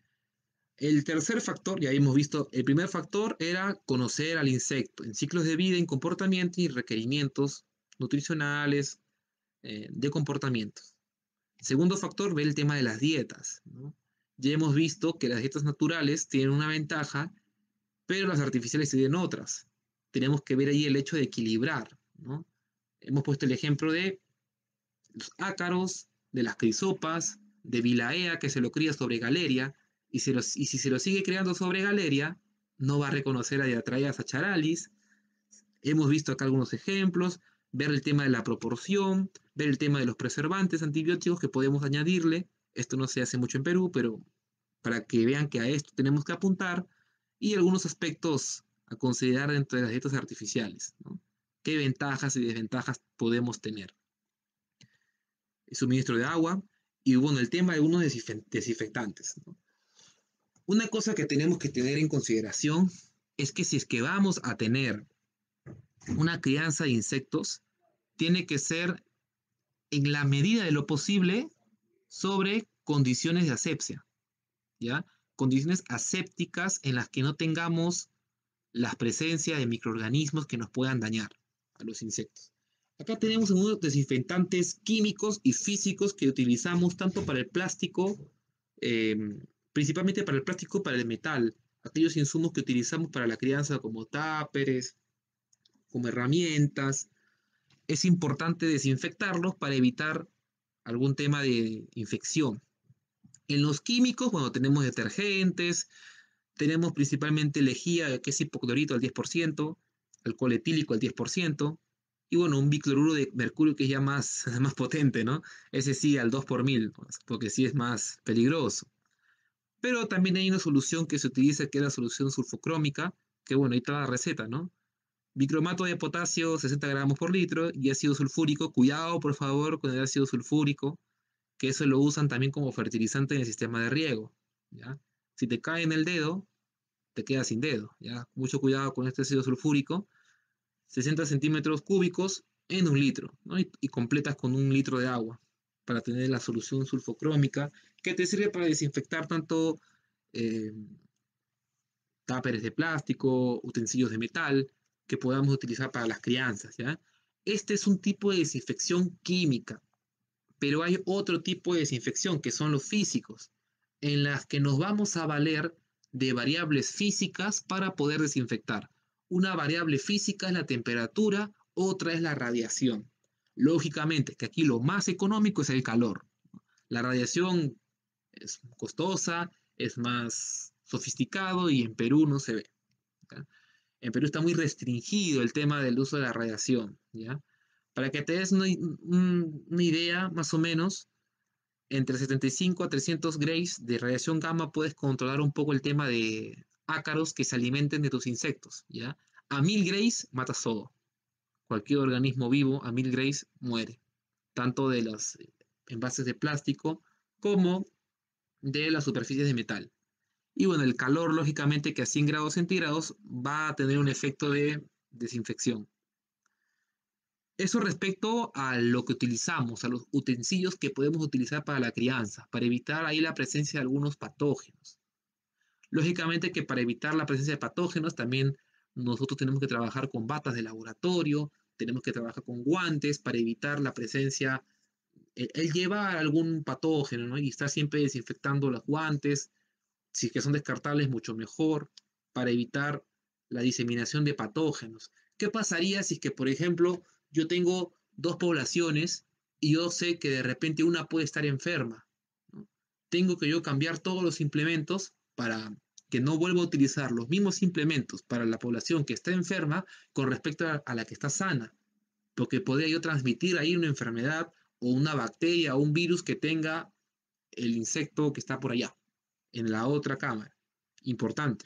El tercer factor, ya hemos visto, el primer factor era conocer al insecto en ciclos de vida, en comportamiento y requerimientos nutricionales, de comportamientos. Segundo factor, ver el tema de las dietas, ¿no? Ya hemos visto que las dietas naturales tienen una ventaja, pero las artificiales tienen otras. Tenemos que ver ahí el hecho de equilibrar, ¿no? Hemos puesto el ejemplo de los ácaros, de las crisopas, de Vilaea, que se lo cría sobre Galeria, y si se lo sigue creando sobre Galeria, no va a reconocer a Diatraea sacharalis. Hemos visto acá algunos ejemplos, ver el tema de la proporción, ver el tema de los preservantes antibióticos que podemos añadirle. Esto no se hace mucho en Perú, pero para que vean que a esto tenemos que apuntar, y algunos aspectos a considerar dentro de las dietas artificiales, ¿no? ¿Qué ventajas y desventajas podemos tener? El suministro de agua y bueno, el tema de unos desinfectantes, ¿no? Una cosa que tenemos que tener en consideración es que si es que vamos a tener una crianza de insectos, tiene que ser en la medida de lo posible sobre condiciones de asepsia, ¿ya? Condiciones asépticas en las que no tengamos la presencia de microorganismos que nos puedan dañar a los insectos. Acá tenemos unos desinfectantes químicos y físicos que utilizamos tanto para el plástico, eh, principalmente para el plástico, para el metal, aquellos insumos que utilizamos para la crianza como táperes, como herramientas. Es importante desinfectarlos para evitar algún tema de infección. En los químicos, bueno, tenemos detergentes, tenemos principalmente lejía, que es hipoclorito al 10%, alcohol etílico al 10%, y bueno, un bicloruro de mercurio que es ya más, más potente, ¿no? Ese sí al 2 por 1000, porque sí es más peligroso. Pero también hay una solución que se utiliza, que es la solución sulfocrómica, que bueno, ahí está la receta, ¿no? Bicromato de potasio, 60 gramos por litro, y ácido sulfúrico. Cuidado, por favor, con el ácido sulfúrico, que eso lo usan también como fertilizante en el sistema de riego, ¿ya? Si te cae en el dedo, te quedas sin dedo, ¿ya? Mucho cuidado con este ácido sulfúrico. 60 centímetros cúbicos en un litro, ¿no? Y completas con un litro de agua para tener la solución sulfocrómica que te sirve para desinfectar tanto eh, táperes de plástico, utensilios de metal que podamos utilizar para las crianzas, ¿ya? Este es un tipo de desinfección química, pero hay otro tipo de desinfección que son los físicos, en las que nos vamos a valer de variables físicas para poder desinfectar. Una variable física es la temperatura, otra es la radiación. Lógicamente, que aquí lo más económico es el calor. La radiación es costosa, es más sofisticado y en Perú no se ve, ¿ya? En Perú está muy restringido el tema del uso de la radiación, ¿ya? Para que te des una idea, más o menos, entre 75 a 300 grays de radiación gamma puedes controlar un poco el tema de ácaros que se alimenten de tus insectos, ¿ya? A 1000 grays matas todo. Cualquier organismo vivo a 1000 grays muere, tanto de los envases de plástico como de las superficies de metal. Y bueno, el calor, lógicamente, que a 100 grados centígrados va a tener un efecto de desinfección. Eso respecto a lo que utilizamos, a los utensilios que podemos utilizar para la crianza, para evitar ahí la presencia de algunos patógenos. Lógicamente que para evitar la presencia de patógenos también nosotros tenemos que trabajar con batas de laboratorio, tenemos que trabajar con guantes para evitar la presencia, el llevar algún patógeno, ¿no? Y estar siempre desinfectando los guantes, si es que son descartables, mucho mejor, para evitar la diseminación de patógenos. ¿Qué pasaría si es que, por ejemplo, yo tengo dos poblaciones y yo sé que de repente una puede estar enferma, ¿no? Tengo que yo cambiar todos los implementos para que no vuelva a utilizar los mismos implementos para la población que está enferma con respecto a la que está sana, porque podría yo transmitir ahí una enfermedad o una bacteria o un virus que tenga el insecto que está por allá, en la otra cámara. Importante.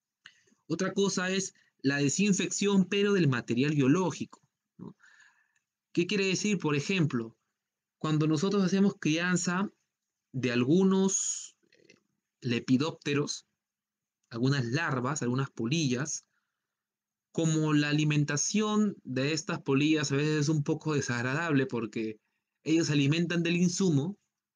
Otra cosa es la desinfección, pero del material biológico, ¿no? ¿Qué quiere decir? Por ejemplo, cuando nosotros hacemos crianza de algunos lepidópteros, algunas larvas, algunas polillas, como la alimentación de estas polillas a veces es un poco desagradable porque ellos se alimentan del insumo,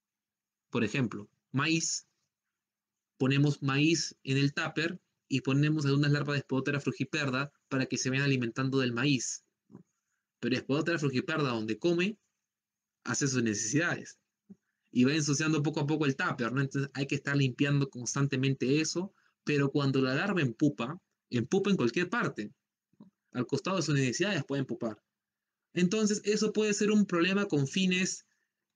por ejemplo, maíz, ponemos maíz en el tupper y ponemos algunas larvas de Spodoptera frugiperda para que se vayan alimentando del maíz, ¿no? Pero Spodoptera frugiperda, donde come, hace sus necesidades y va ensuciando poco a poco el tupper, ¿no? Entonces hay que estar limpiando constantemente eso, pero cuando la larva empupa en cualquier parte, ¿no? Al costado de sus necesidades pueden pupar. Entonces eso puede ser un problema con fines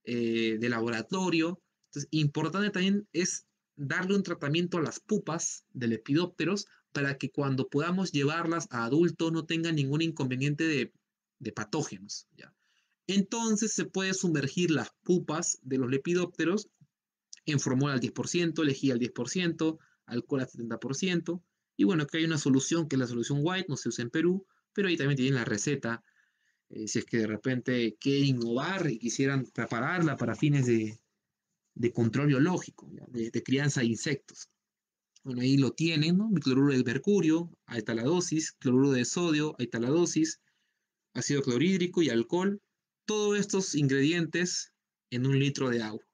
de laboratorio. Entonces, importante también es darle un tratamiento a las pupas de lepidópteros para que cuando podamos llevarlas a adultos no tengan ningún inconveniente de patógenos, ¿ya? Entonces se puede sumergir las pupas de los lepidópteros en formol al 10%, lejía al 10%, alcohol al 70%. Y bueno, aquí hay una solución que es la solución White, no se usa en Perú, pero ahí también tienen la receta si es que de repente quieren innovar y quisieran prepararla para fines de control biológico, de crianza de insectos. Bueno, ahí lo tienen, ¿no? Cloruro de mercurio, alta la dosis, cloruro de sodio, alta la dosis, ácido clorhídrico y alcohol. Todos estos ingredientes en un litro de agua,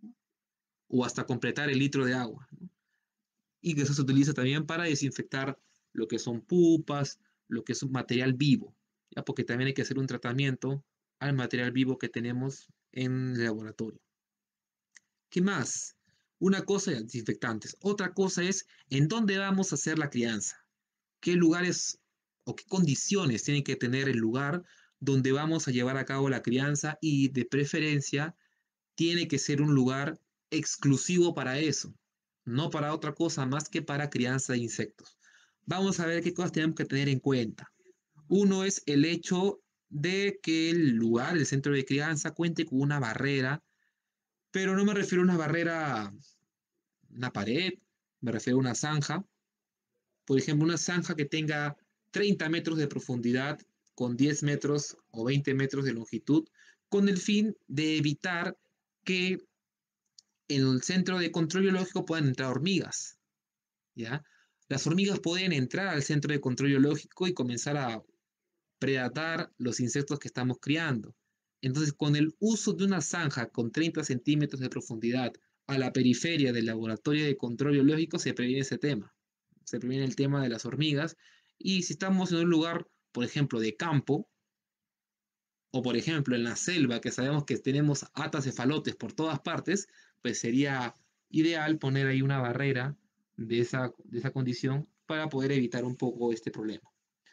o hasta completar el litro de agua, ¿no? Y que eso se utiliza también para desinfectar lo que son pupas, lo que es un material vivo, ¿ya? Porque también hay que hacer un tratamiento al material vivo que tenemos en el laboratorio. ¿Qué más? Una cosa es desinfectantes, otra cosa es en dónde vamos a hacer la crianza, qué lugares o qué condiciones tiene que tener el lugar donde vamos a llevar a cabo la crianza y de preferencia tiene que ser un lugar exclusivo para eso, no para otra cosa más que para crianza de insectos. Vamos a ver qué cosas tenemos que tener en cuenta. Uno es el hecho de que el lugar, el centro de crianza, cuente con una barrera, pero no me refiero a una barrera una pared, me refiero a una zanja. Por ejemplo, una zanja que tenga 30 metros de profundidad con 10 metros o 20 metros de longitud, con el fin de evitar que en el centro de control biológico puedan entrar hormigas, ¿ya? Las hormigas pueden entrar al centro de control biológico y comenzar a predar los insectos que estamos criando. Entonces, con el uso de una zanja con 30 centímetros de profundidad a la periferia del laboratorio de control biológico, se previene ese tema. Se previene el tema de las hormigas. Y si estamos en un lugar, por ejemplo, de campo, o por ejemplo en la selva, que sabemos que tenemos atas cefalotes por todas partes, pues sería ideal poner ahí una barrera de esa condición para poder evitar un poco este problema.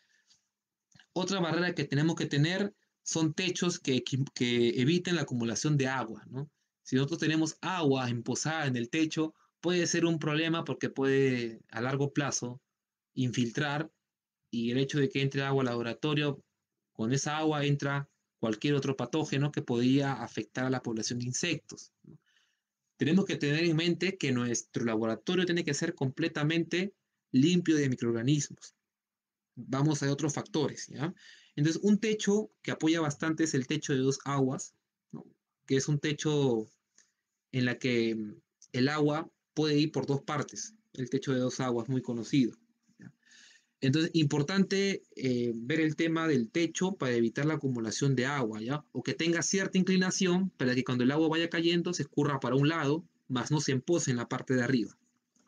Otra barrera que tenemos que tener son techos que eviten la acumulación de agua, ¿no? Si nosotros tenemos agua emposada en el techo, puede ser un problema porque puede a largo plazo infiltrar, y el hecho de que entre agua al laboratorio, con esa agua entra cualquier otro patógeno que podría afectar a la población de insectos, ¿no? Tenemos que tener en mente que nuestro laboratorio tiene que ser completamente limpio de microorganismos. Vamos a otros factores, ¿ya? Entonces, un techo que apoya bastante es el techo de dos aguas, ¿no? Que es un techo en la que el agua puede ir por dos partes. El techo de dos aguas, muy conocido, ¿ya? Entonces, importante ver el tema del techo para evitar la acumulación de agua, ¿ya? O que tenga cierta inclinación para que cuando el agua vaya cayendo se escurra para un lado, más no se empose en la parte de arriba.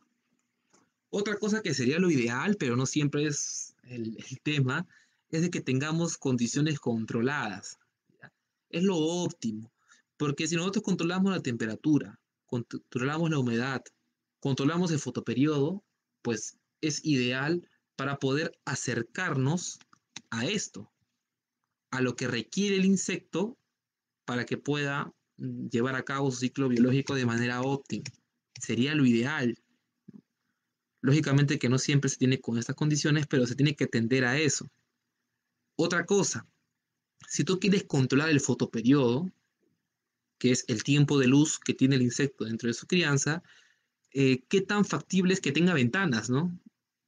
Otra cosa que sería lo ideal, pero no siempre es el tema, es de que tengamos condiciones controladas, ¿ya? Es lo óptimo, porque si nosotros controlamos la temperatura, controlamos la humedad, controlamos el fotoperiodo, pues es ideal para poder acercarnos a esto, a lo que requiere el insecto para que pueda llevar a cabo su ciclo biológico de manera óptima. Sería lo ideal. Lógicamente que no siempre se tiene con estas condiciones, pero se tiene que tender a eso. Otra cosa, si tú quieres controlar el fotoperiodo, que es el tiempo de luz que tiene el insecto dentro de su crianza, qué tan factible es que tenga ventanas, ¿no?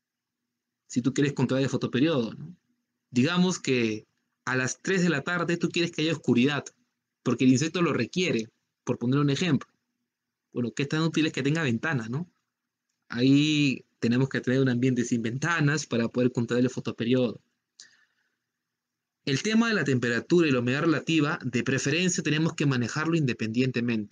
Si tú quieres controlar el fotoperiodo, ¿no? Digamos que a las 3 de la tarde tú quieres que haya oscuridad, porque el insecto lo requiere, por poner un ejemplo. Bueno, qué tan útil es que tenga ventanas, ¿no? Ahí tenemos que tener un ambiente sin ventanas para poder controlar el fotoperiodo. El tema de la temperatura y la humedad relativa, de preferencia tenemos que manejarlo independientemente.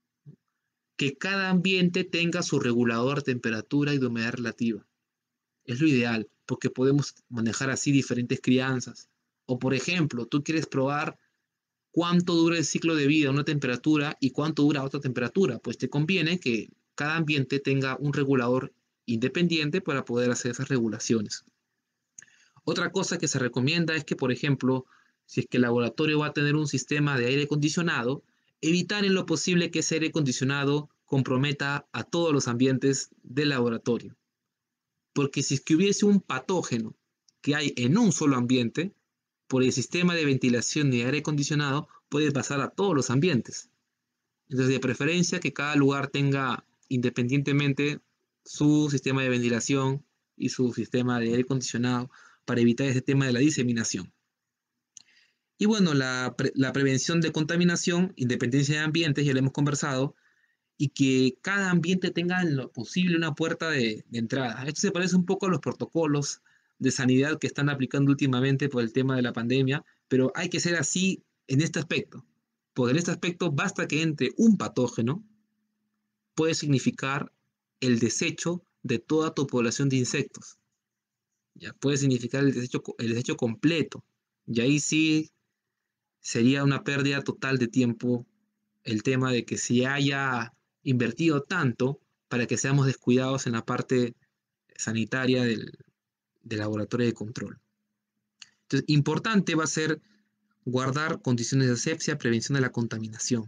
Que cada ambiente tenga su regulador de temperatura y de humedad relativa. Es lo ideal, porque podemos manejar así diferentes crianzas. O por ejemplo, tú quieres probar cuánto dura el ciclo de vida a una temperatura y cuánto dura a otra temperatura. Pues te conviene que cada ambiente tenga un regulador independiente para poder hacer esas regulaciones. Otra cosa que se recomienda es que, por ejemplo, si es que el laboratorio va a tener un sistema de aire acondicionado, evitar en lo posible que ese aire acondicionado comprometa a todos los ambientes del laboratorio. Porque si es que hubiese un patógeno que hay en un solo ambiente, por el sistema de ventilación y aire acondicionado puede pasar a todos los ambientes. Entonces, de preferencia que cada lugar tenga independientemente su sistema de ventilación y su sistema de aire acondicionado para evitar ese tema de la diseminación. Y bueno, la prevención de contaminación, independencia de ambientes, ya lo hemos conversado, y que cada ambiente tenga en lo posible una puerta de entrada. Esto se parece un poco a los protocolos de sanidad que están aplicando últimamente por el tema de la pandemia, pero hay que ser así en este aspecto. Porque en este aspecto basta que entre un patógeno, puede significar el desecho de toda tu población de insectos. Ya puede significar el desecho completo. Y ahí sí sería una pérdida total de tiempo el tema de que se haya invertido tanto para que seamos descuidados en la parte sanitaria del laboratorio de control. Entonces, importante va a ser guardar condiciones de asepsia, prevención de la contaminación.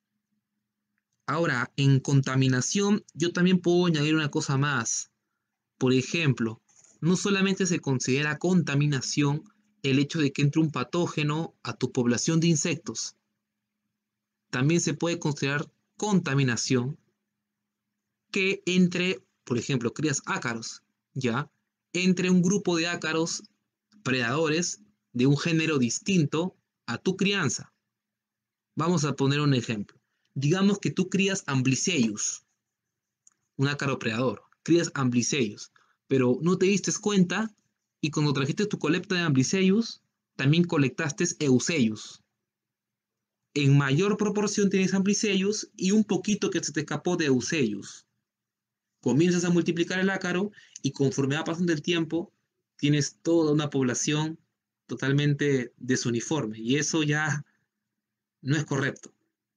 Ahora, en contaminación, yo también puedo añadir una cosa más. Por ejemplo, no solamente se considera contaminación el hecho de que entre un patógeno a tu población de insectos, también se puede considerar contaminación que entre, por ejemplo, crías ácaros, ¿ya? Entre un grupo de ácaros predadores de un género distinto a tu crianza. Vamos a poner un ejemplo. Digamos que tú crías Amblyseius, un ácaro predador. Crías Amblyseius, pero no te diste cuenta y cuando trajiste tu colecta de Amblyseius, también colectaste Euseius. En mayor proporción tienes Amblyseius y un poquito que se te escapó de Euseius. Comienzas a multiplicar el ácaro y conforme va pasando el tiempo, tienes toda una población totalmente desuniforme. Y eso ya no es correcto.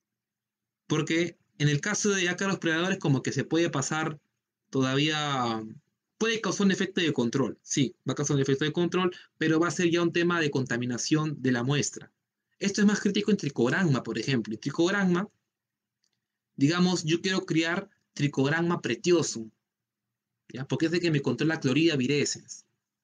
Porque en el caso de ácaros predadores, como que se puede pasar todavía. Puede causar un efecto de control. Sí, va a causar un efecto de control, pero va a ser ya un tema de contaminación de la muestra. Esto es más crítico en Trichogramma, por ejemplo. En Trichogramma, digamos, yo quiero criar Trichogramma pretiosum, ¿ya? Porque es de que me controla Chlorida virescens.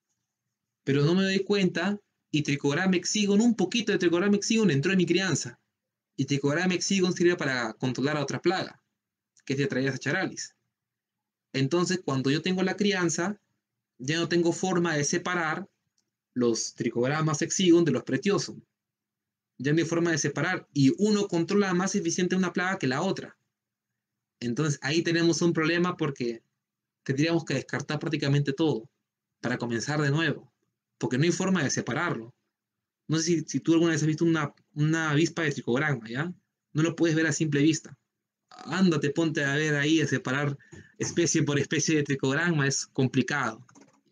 Pero no me doy cuenta y Trichogramma exigón, un poquito de Trichogramma exigón entró en mi crianza. Y Trichogramma exigón sirve para controlar a otra plaga, que es Tetraides acharalis. Entonces, cuando yo tengo la crianza, ya no tengo forma de separar los tricogramas exigón de los pretiosum. Ya no hay forma de separar y uno controla más eficiente una plaga que la otra. Entonces ahí tenemos un problema porque tendríamos que descartar prácticamente todo para comenzar de nuevo, porque no hay forma de separarlo. No sé si tú alguna vez has visto una avispa de tricograma, ¿ya? No lo puedes ver a simple vista. Ándate, ponte a ver ahí, a separar especie por especie de tricograma, es complicado.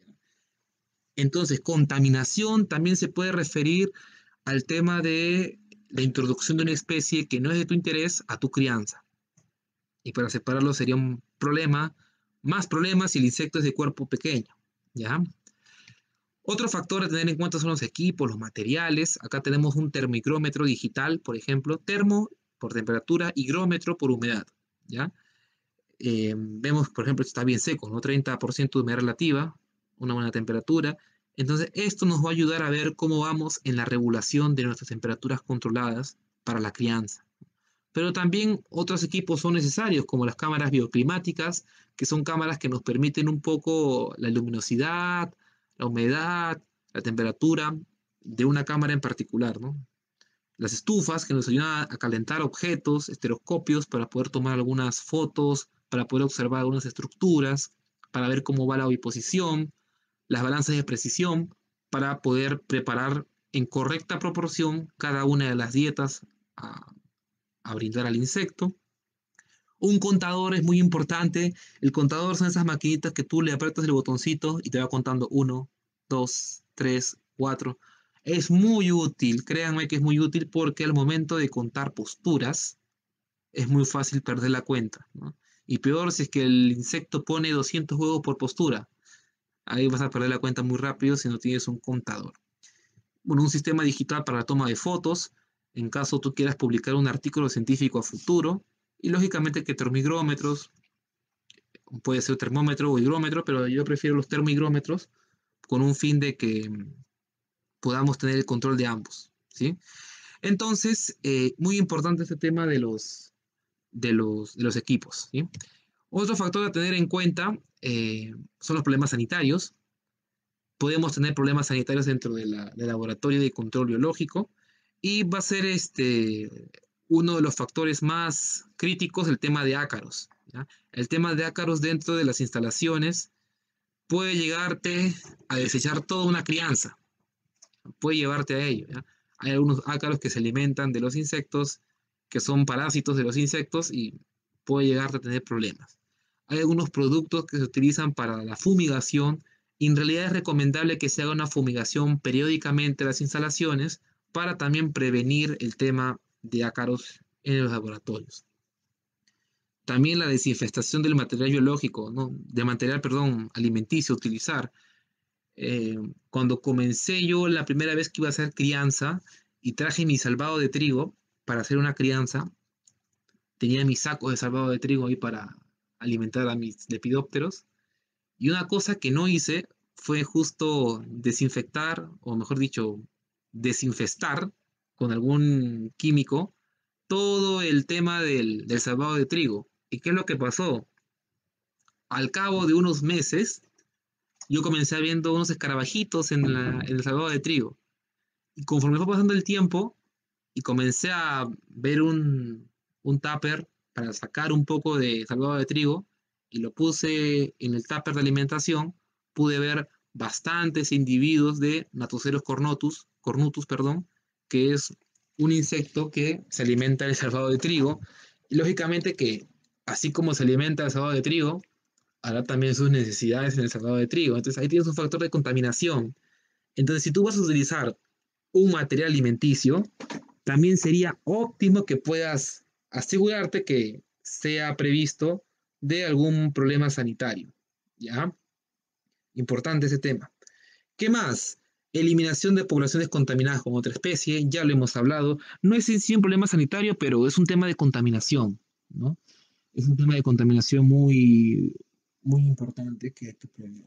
Entonces, contaminación también se puede referir al tema de la introducción de una especie que no es de tu interés a tu crianza. Y para separarlo sería un problema, más problemas si el insecto es de cuerpo pequeño, ¿ya? Otro factor a tener en cuenta son los equipos, los materiales. Acá tenemos un termohigrómetro digital, por ejemplo, termo por temperatura, higrómetro por humedad, ¿ya? Vemos, por ejemplo, está bien seco, ¿no? 30% de humedad relativa, una buena temperatura. Entonces, esto nos va a ayudar a ver cómo vamos en la regulación de nuestras temperaturas controladas para la crianza. Pero también otros equipos son necesarios, como las cámaras bioclimáticas, que son cámaras que nos permiten un poco la luminosidad, la humedad, la temperatura de una cámara en particular, ¿no? Las estufas que nos ayudan a calentar objetos, estereoscopios para poder tomar algunas fotos, para poder observar algunas estructuras, para ver cómo va la oviposición, las balanzas de precisión, para poder preparar en correcta proporción cada una de las dietas a, a brindar al insecto. Un contador es muy importante. El contador son esas maquinitas que tú le aprietas el botoncito y te va contando 1, 2, 3, 4. Es muy útil, créanme que es muy útil porque al momento de contar posturas es muy fácil perder la cuenta, ¿no? Y peor si es que el insecto pone 200 huevos por postura. Ahí vas a perder la cuenta muy rápido si no tienes un contador. Bueno, un sistema digital para la toma de fotos, en caso tú quieras publicar un artículo científico a futuro, y lógicamente que termigrómetros, puede ser termómetro o higrómetro, pero yo prefiero los termigrómetros con un fin de que podamos tener el control de ambos, ¿sí? Entonces, muy importante este tema de los equipos, ¿sí? Otro factor a tener en cuenta son los problemas sanitarios. Podemos tener problemas sanitarios dentro del laboratorio de control biológico y va a ser uno de los factores más críticos el tema de ácaros, ¿ya? El tema de ácaros dentro de las instalaciones puede llegarte a desechar toda una crianza, puede llevarte a ello, ¿ya? Hay algunos ácaros que se alimentan de los insectos, que son parásitos de los insectos y puede llegarte a tener problemas. Hay algunos productos que se utilizan para la fumigación y en realidad es recomendable que se haga una fumigación periódicamente en las instalaciones para también prevenir el tema de ácaros en los laboratorios. También la desinfestación del material biológico, ¿no? De material, perdón, alimenticio, utilizar. Cuando comencé yo la primera vez que iba a hacer crianza y traje mi salvado de trigo para hacer una crianza, tenía mis sacos de salvado de trigo ahí para alimentar a mis lepidópteros. Y una cosa que no hice fue justo desinfectar, o mejor dicho, desinfestar con algún químico todo el tema del salvado de trigo. ¿Y qué es lo que pasó? Al cabo de unos meses, yo comencé viendo unos escarabajitos en el salvado de trigo. Y conforme fue pasando el tiempo y comencé a ver un tupper para sacar un poco de salvado de trigo y lo puse en el tupper de alimentación, pude ver bastantes individuos de Natoceros cornutus, perdón, que es un insecto que se alimenta del salvado de trigo. Y lógicamente que así como se alimenta del salvado de trigo, hará también sus necesidades en el salvado de trigo. Entonces ahí tienes un factor de contaminación. Entonces, si tú vas a utilizar un material alimenticio, también sería óptimo que puedas asegurarte que sea previsto de algún problema sanitario. ¿Ya? Importante ese tema. ¿Qué más? Eliminación de poblaciones contaminadas con otra especie, ya lo hemos hablado. No es en sí un problema sanitario, pero es un tema de contaminación, ¿no? Es un tema de contaminación muy importante que este problema.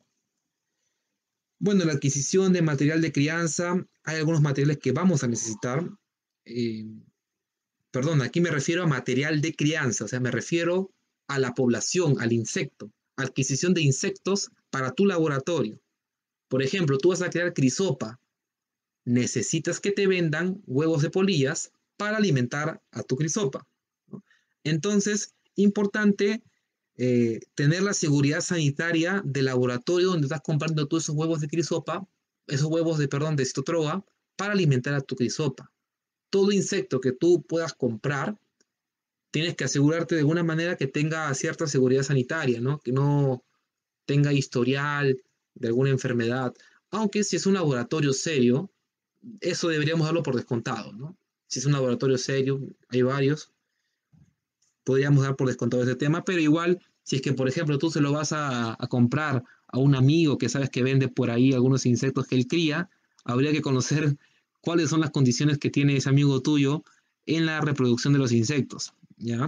Bueno, la adquisición de material de crianza, hay algunos materiales que vamos a necesitar. eh, Perdón, aquí me refiero a material de crianza, o sea, me refiero a la población, al insecto, adquisición de insectos para tu laboratorio. Por ejemplo, tú vas a crear crisopa, necesitas que te vendan huevos de polillas para alimentar a tu crisopa, ¿no? Entonces, importante tener la seguridad sanitaria del laboratorio donde estás comprando tú esos huevos de crisopa, esos huevos de, perdón, de citotroga, para alimentar a tu crisopa. Todo insecto que tú puedas comprar, tienes que asegurarte de alguna manera que tenga cierta seguridad sanitaria, ¿no? Que no tenga historial de alguna enfermedad. Aunque si es un laboratorio serio, eso deberíamos darlo por descontado, ¿no? Si es un laboratorio serio, hay varios, podríamos dar por descontado ese tema, pero igual, si es que, por ejemplo, tú se lo vas a comprar a un amigo que sabes que vende por ahí algunos insectos que él cría, habría que conocer cuáles son las condiciones que tiene ese amigo tuyo en la reproducción de los insectos, ¿ya?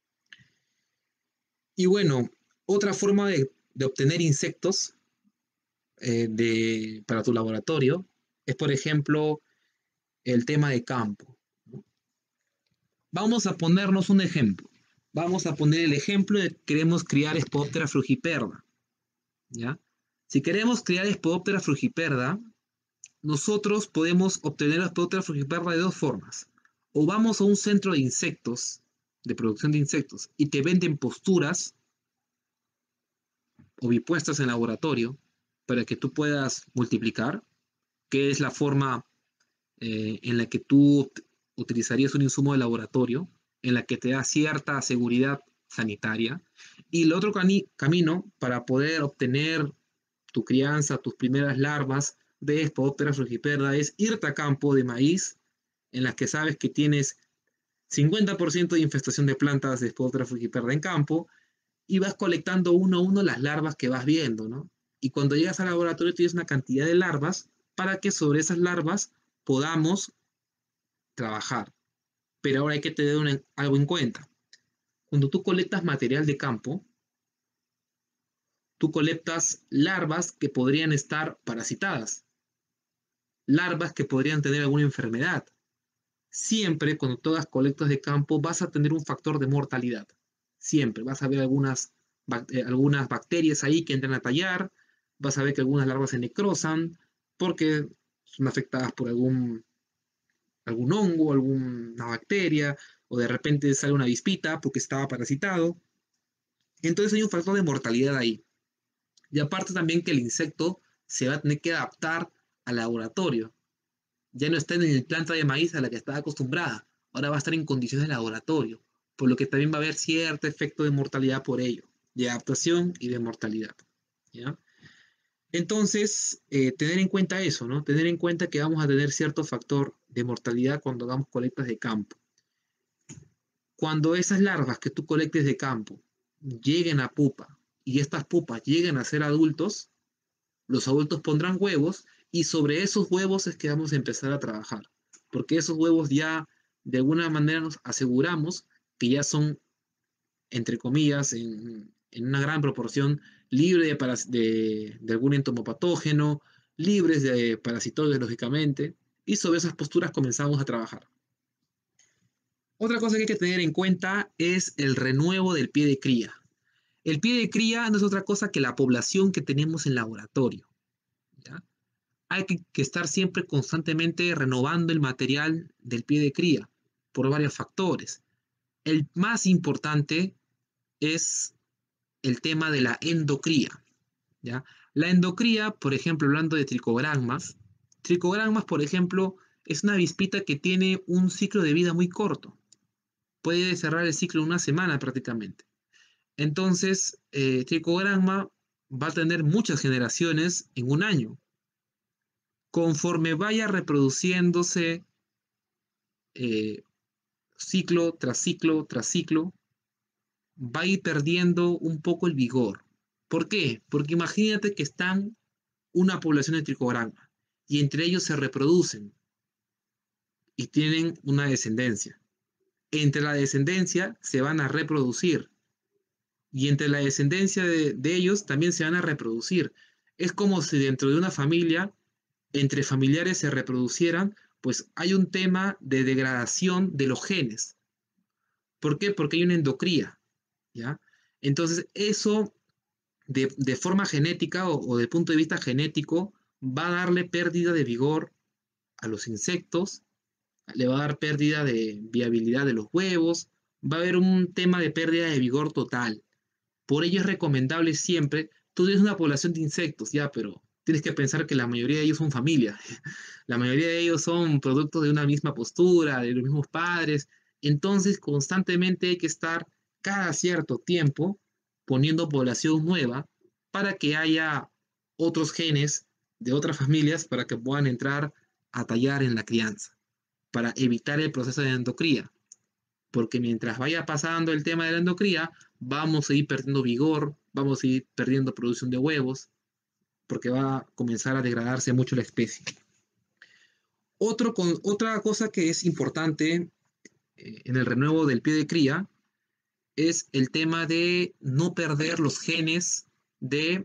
Y bueno, otra forma de obtener insectos para tu laboratorio es, por ejemplo, el tema de campo. Vamos a ponernos un ejemplo. Vamos a poner el ejemplo de que queremos criar Spodoptera frugiperda, ¿ya? Si queremos criar Spodoptera frugiperda, nosotros podemos obtener la Spodoptera frugiperda de dos formas. O vamos a un centro de insectos, de producción de insectos, y te venden posturas ovipuestas en laboratorio para que tú puedas multiplicar, que es la forma en la que tú utilizarías un insumo de laboratorio, en la que te da cierta seguridad sanitaria. Y el otro camino para poder obtener tu crianza, tus primeras larvas de Spodoptera frugiperda es irte a campo de maíz, en las que sabes que tienes 50% de infestación de plantas de Spodoptera frugiperda en campo, y vas colectando uno a uno las larvas que vas viendo, ¿no? Y cuando llegas al laboratorio tienes una cantidad de larvas para que sobre esas larvas podamos trabajar. Pero ahora hay que tener algo en cuenta. Cuando tú colectas material de campo, tú colectas larvas que podrían estar parasitadas, larvas que podrían tener alguna enfermedad. Siempre cuando tú hagas colectas de campo vas a tener un factor de mortalidad. Siempre vas a ver algunas bacterias ahí que entran a tallar, vas a ver que algunas larvas se necrosan porque son afectadas por algún hongo, alguna bacteria, o de repente sale una avispita porque estaba parasitado. Entonces hay un factor de mortalidad ahí. Y aparte también que el insecto se va a tener que adaptar al laboratorio. Ya no está en el planta de maíz a la que estaba acostumbrada. Ahora va a estar en condiciones de laboratorio, por lo que también va a haber cierto efecto de mortalidad por ello, de adaptación y de mortalidad. ¿Ya? Entonces, tener en cuenta eso, ¿no? Tener en cuenta que vamos a tener cierto factor de mortalidad cuando hagamos colectas de campo. Cuando esas larvas que tú colectes de campo lleguen a pupa y estas pupas lleguen a ser adultos, los adultos pondrán huevos y sobre esos huevos es que vamos a empezar a trabajar, porque esos huevos ya de alguna manera nos aseguramos que ya son, entre comillas, en una gran proporción, libre de algún entomopatógeno, libres de parasitoides, lógicamente, y sobre esas posturas comenzamos a trabajar. Otra cosa que hay que tener en cuenta es el renuevo del pie de cría. El pie de cría no es otra cosa que la población que tenemos en laboratorio, ¿ya? Hay que estar siempre constantemente renovando el material del pie de cría por varios factores. El más importante es el tema de la endocría, ¿ya? La endocría, por ejemplo, hablando de tricogrammas, por ejemplo, es una avispita que tiene un ciclo de vida muy corto. Puede cerrar el ciclo en una semana prácticamente. Entonces, tricogramma va a tener muchas generaciones en un año. Conforme vaya reproduciéndose eh, ciclo tras ciclo tras ciclo, va a ir perdiendo un poco el vigor. ¿Por qué? Porque imagínate que están una población de tricograma y entre ellos se reproducen y tienen una descendencia. Entre la descendencia se van a reproducir y entre la descendencia de ellos también se van a reproducir. Es como si dentro de una familia, entre familiares se reproducieran, pues hay un tema de degradación de los genes. ¿Por qué? Porque hay una endocría, ¿ya? Entonces, eso de forma genética o de punto de vista genético va a darle pérdida de vigor a los insectos, le va a dar pérdida de viabilidad de los huevos, va a haber un tema de pérdida de vigor total. Por ello es recomendable siempre, tú tienes una población de insectos, ya, pero tienes que pensar que la mayoría de ellos son familia. La mayoría de ellos son productos de una misma postura, de los mismos padres. Entonces, constantemente hay que estar cada cierto tiempo poniendo población nueva para que haya otros genes de otras familias para que puedan entrar a tallar en la crianza, para evitar el proceso de endocría. Porque mientras vaya pasando el tema de la endocría, vamos a ir perdiendo vigor, vamos a ir perdiendo producción de huevos, porque va a comenzar a degradarse mucho la especie. Otra cosa que es importante en el renuevo del pie de cría es el tema de no perder los genes de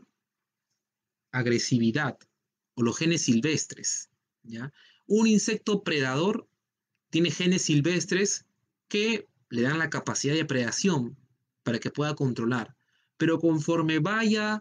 agresividad o los genes silvestres, ¿ya? Un insecto predador tiene genes silvestres que le dan la capacidad de predación para que pueda controlar, pero conforme vaya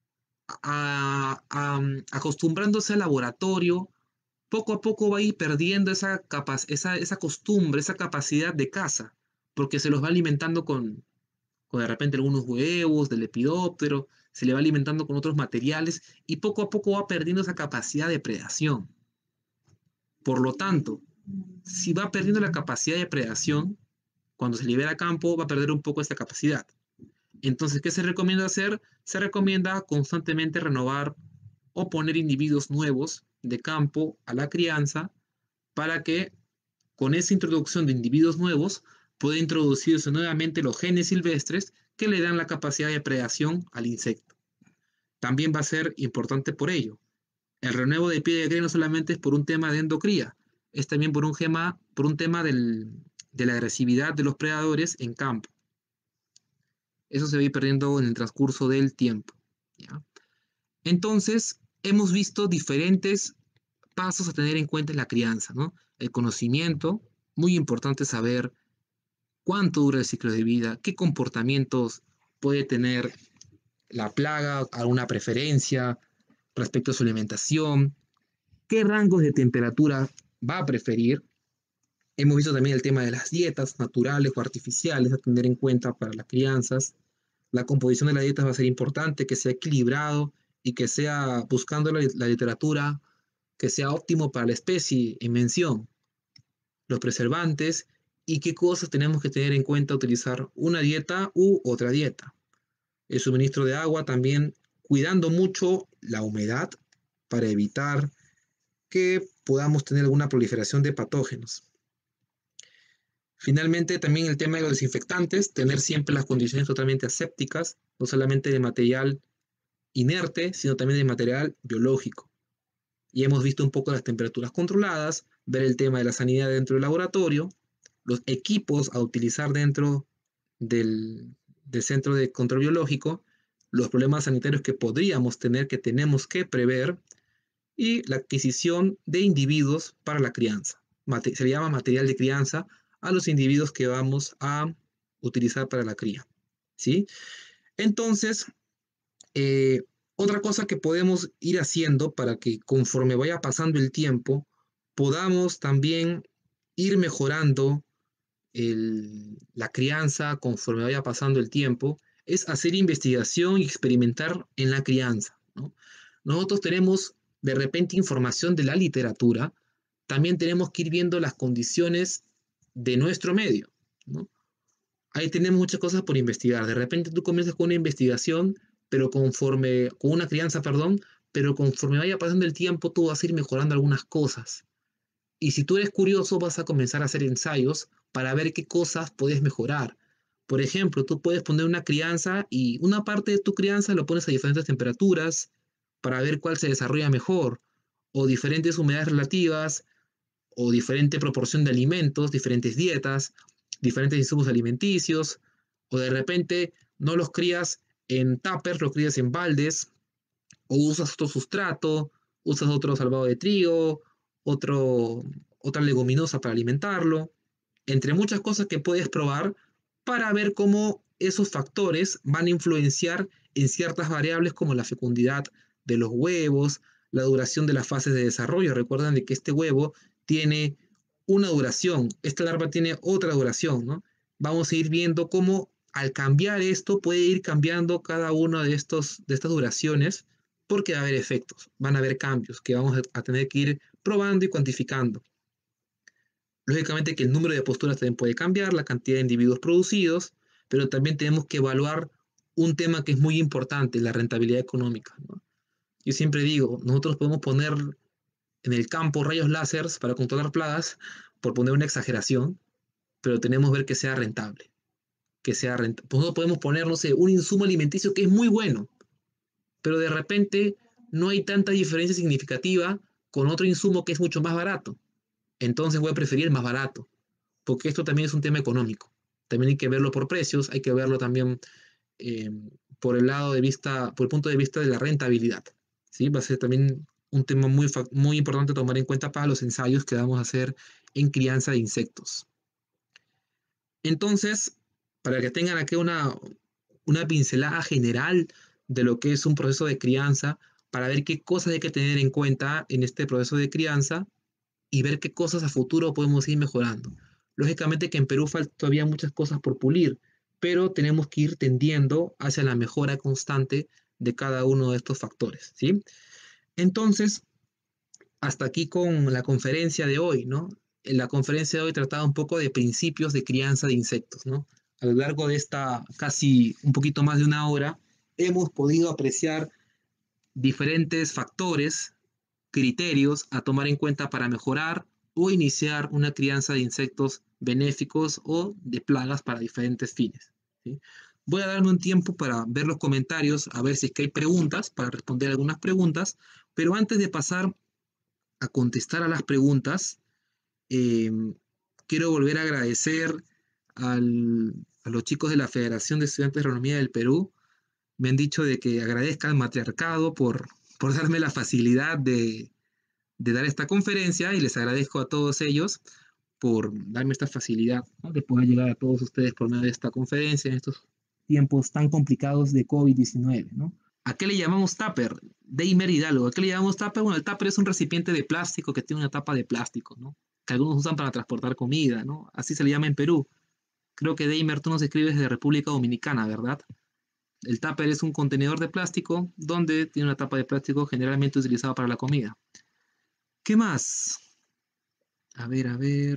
acostumbrándose al laboratorio, poco a poco va a ir perdiendo esa costumbre, esa capacidad de caza, porque se los va alimentando con de repente algunos huevos del lepidóptero, se le va alimentando con otros materiales y poco a poco va perdiendo esa capacidad de predación. Por lo tanto, si va perdiendo la capacidad de predación, cuando se libera a campo va a perder un poco esta capacidad. Entonces, ¿qué se recomienda hacer? Se recomienda constantemente renovar o poner individuos nuevos de campo a la crianza para que con esa introducción de individuos nuevos pueda introducirse nuevamente los genes silvestres que le dan la capacidad de predación al insecto. También va a ser importante por ello. El renuevo de pie de cría no solamente es por un tema de endocría, es también por un tema de la agresividad de los predadores en campo. Eso se va a ir perdiendo en el transcurso del tiempo, ¿ya? Entonces, hemos visto diferentes pasos a tener en cuenta en la crianza, ¿no? El conocimiento, muy importante saber cuánto dura el ciclo de vida, qué comportamientos puede tener la plaga, alguna preferencia respecto a su alimentación, qué rangos de temperatura va a preferir. Hemos visto también el tema de las dietas naturales o artificiales a tener en cuenta para las crianzas. La composición de la dieta va a ser importante, que sea equilibrado y que sea buscando la literatura, que sea óptimo para la especie en mención, los preservantes y qué cosas tenemos que tener en cuenta utilizar una dieta u otra dieta. El suministro de agua también cuidando mucho la humedad para evitar que podamos tener alguna proliferación de patógenos. Finalmente, también el tema de los desinfectantes, tener siempre las condiciones totalmente asépticas, no solamente de material inerte, sino también de material biológico. Y hemos visto un poco las temperaturas controladas, ver el tema de la sanidad dentro del laboratorio, los equipos a utilizar dentro del centro de control biológico, los problemas sanitarios que podríamos tener, que tenemos que prever, y la adquisición de individuos para la crianza. Se le llama material de crianza a los individuos que vamos a utilizar para la cría, ¿sí? Entonces, eh, otra cosa que podemos ir haciendo para que conforme vaya pasando el tiempo, podamos también ir mejorando la crianza conforme vaya pasando el tiempo, es hacer investigación y experimentar en la crianza, ¿no? Nosotros tenemos de repente información de la literatura, también tenemos que ir viendo las condiciones de nuestro medio, ¿no? Ahí tenemos muchas cosas por investigar. De repente tú comienzas con una investigación, pero con una crianza, perdón, pero conforme vaya pasando el tiempo, tú vas a ir mejorando algunas cosas. Y si tú eres curioso, vas a comenzar a hacer ensayos para ver qué cosas puedes mejorar. Por ejemplo, tú puedes poner una crianza y una parte de tu crianza lo pones a diferentes temperaturas para ver cuál se desarrolla mejor, o diferentes humedades relativas, o diferente proporción de alimentos, diferentes dietas, diferentes insumos alimenticios, o de repente no los crías en tuppers, los crías en baldes, o usas otro sustrato, usas otro salvado de trigo, otro, otra leguminosa para alimentarlo, entre muchas cosas que puedes probar para ver cómo esos factores van a influenciar en ciertas variables como la fecundidad de los huevos, la duración de las fases de desarrollo. Recuerden de que este huevo tiene una duración, esta larva tiene otra duración, ¿no? Vamos a ir viendo cómo al cambiar esto puede ir cambiando cada una de estas duraciones porque va a haber efectos, van a haber cambios que vamos a tener que ir probando y cuantificando. Lógicamente que el número de posturas también puede cambiar, la cantidad de individuos producidos, pero también tenemos que evaluar un tema que es muy importante, la rentabilidad económica, ¿no? Yo siempre digo, nosotros podemos poner en el campo rayos láseres para controlar plagas, por poner una exageración, pero tenemos que ver que sea rentable, que sea rentable. Nosotros podemos poner, no sé, un insumo alimenticio que es muy bueno, pero de repente no hay tanta diferencia significativa con otro insumo que es mucho más barato. Entonces voy a preferir el más barato, porque esto también es un tema económico. También hay que verlo por precios, hay que verlo también eh, por el lado de vista, por el punto de vista de la rentabilidad. ¿Sí? Va a ser también un tema muy importante tomar en cuenta para los ensayos que vamos a hacer en crianza de insectos. Entonces, para que tengan aquí una pincelada general de lo que es un proceso de crianza, para ver qué cosas hay que tener en cuenta en este proceso de crianza y ver qué cosas a futuro podemos ir mejorando. Lógicamente que en Perú faltan todavía muchas cosas por pulir, pero tenemos que ir tendiendo hacia la mejora constante de cada uno de estos factores, ¿sí? Entonces, hasta aquí con la conferencia de hoy, ¿no? En la conferencia de hoy trataba un poco de principios de crianza de insectos, ¿no? A lo largo de esta casi un poquito más de una hora, hemos podido apreciar diferentes factores, criterios a tomar en cuenta para mejorar o iniciar una crianza de insectos benéficos o de plagas para diferentes fines, ¿sí? Voy a darme un tiempo para ver los comentarios, a ver si es que hay preguntas, para responder algunas preguntas, pero antes de pasar a contestar a las preguntas, eh, quiero volver a agradecer a los chicos de la Federación de Estudiantes de Agronomía del Perú. Me han dicho de que agradezca al matriarcado por darme la facilidad de dar esta conferencia y les agradezco a todos ellos por darme esta facilidad, ¿no? De poder llegar a todos ustedes por medio de esta conferencia en estos tiempos tan complicados de COVID-19, ¿no? ¿A qué le llamamos tupper? Deimer Hidalgo. ¿A qué le llamamos tupper? Bueno, el tupper es un recipiente de plástico que tiene una tapa de plástico, ¿no? Que algunos usan para transportar comida, ¿no? Así se le llama en Perú. Creo que Deimer tú nos escribes de República Dominicana, ¿verdad? El tupper es un contenedor de plástico donde tiene una tapa de plástico generalmente utilizada para la comida. ¿Qué más? A ver, a ver.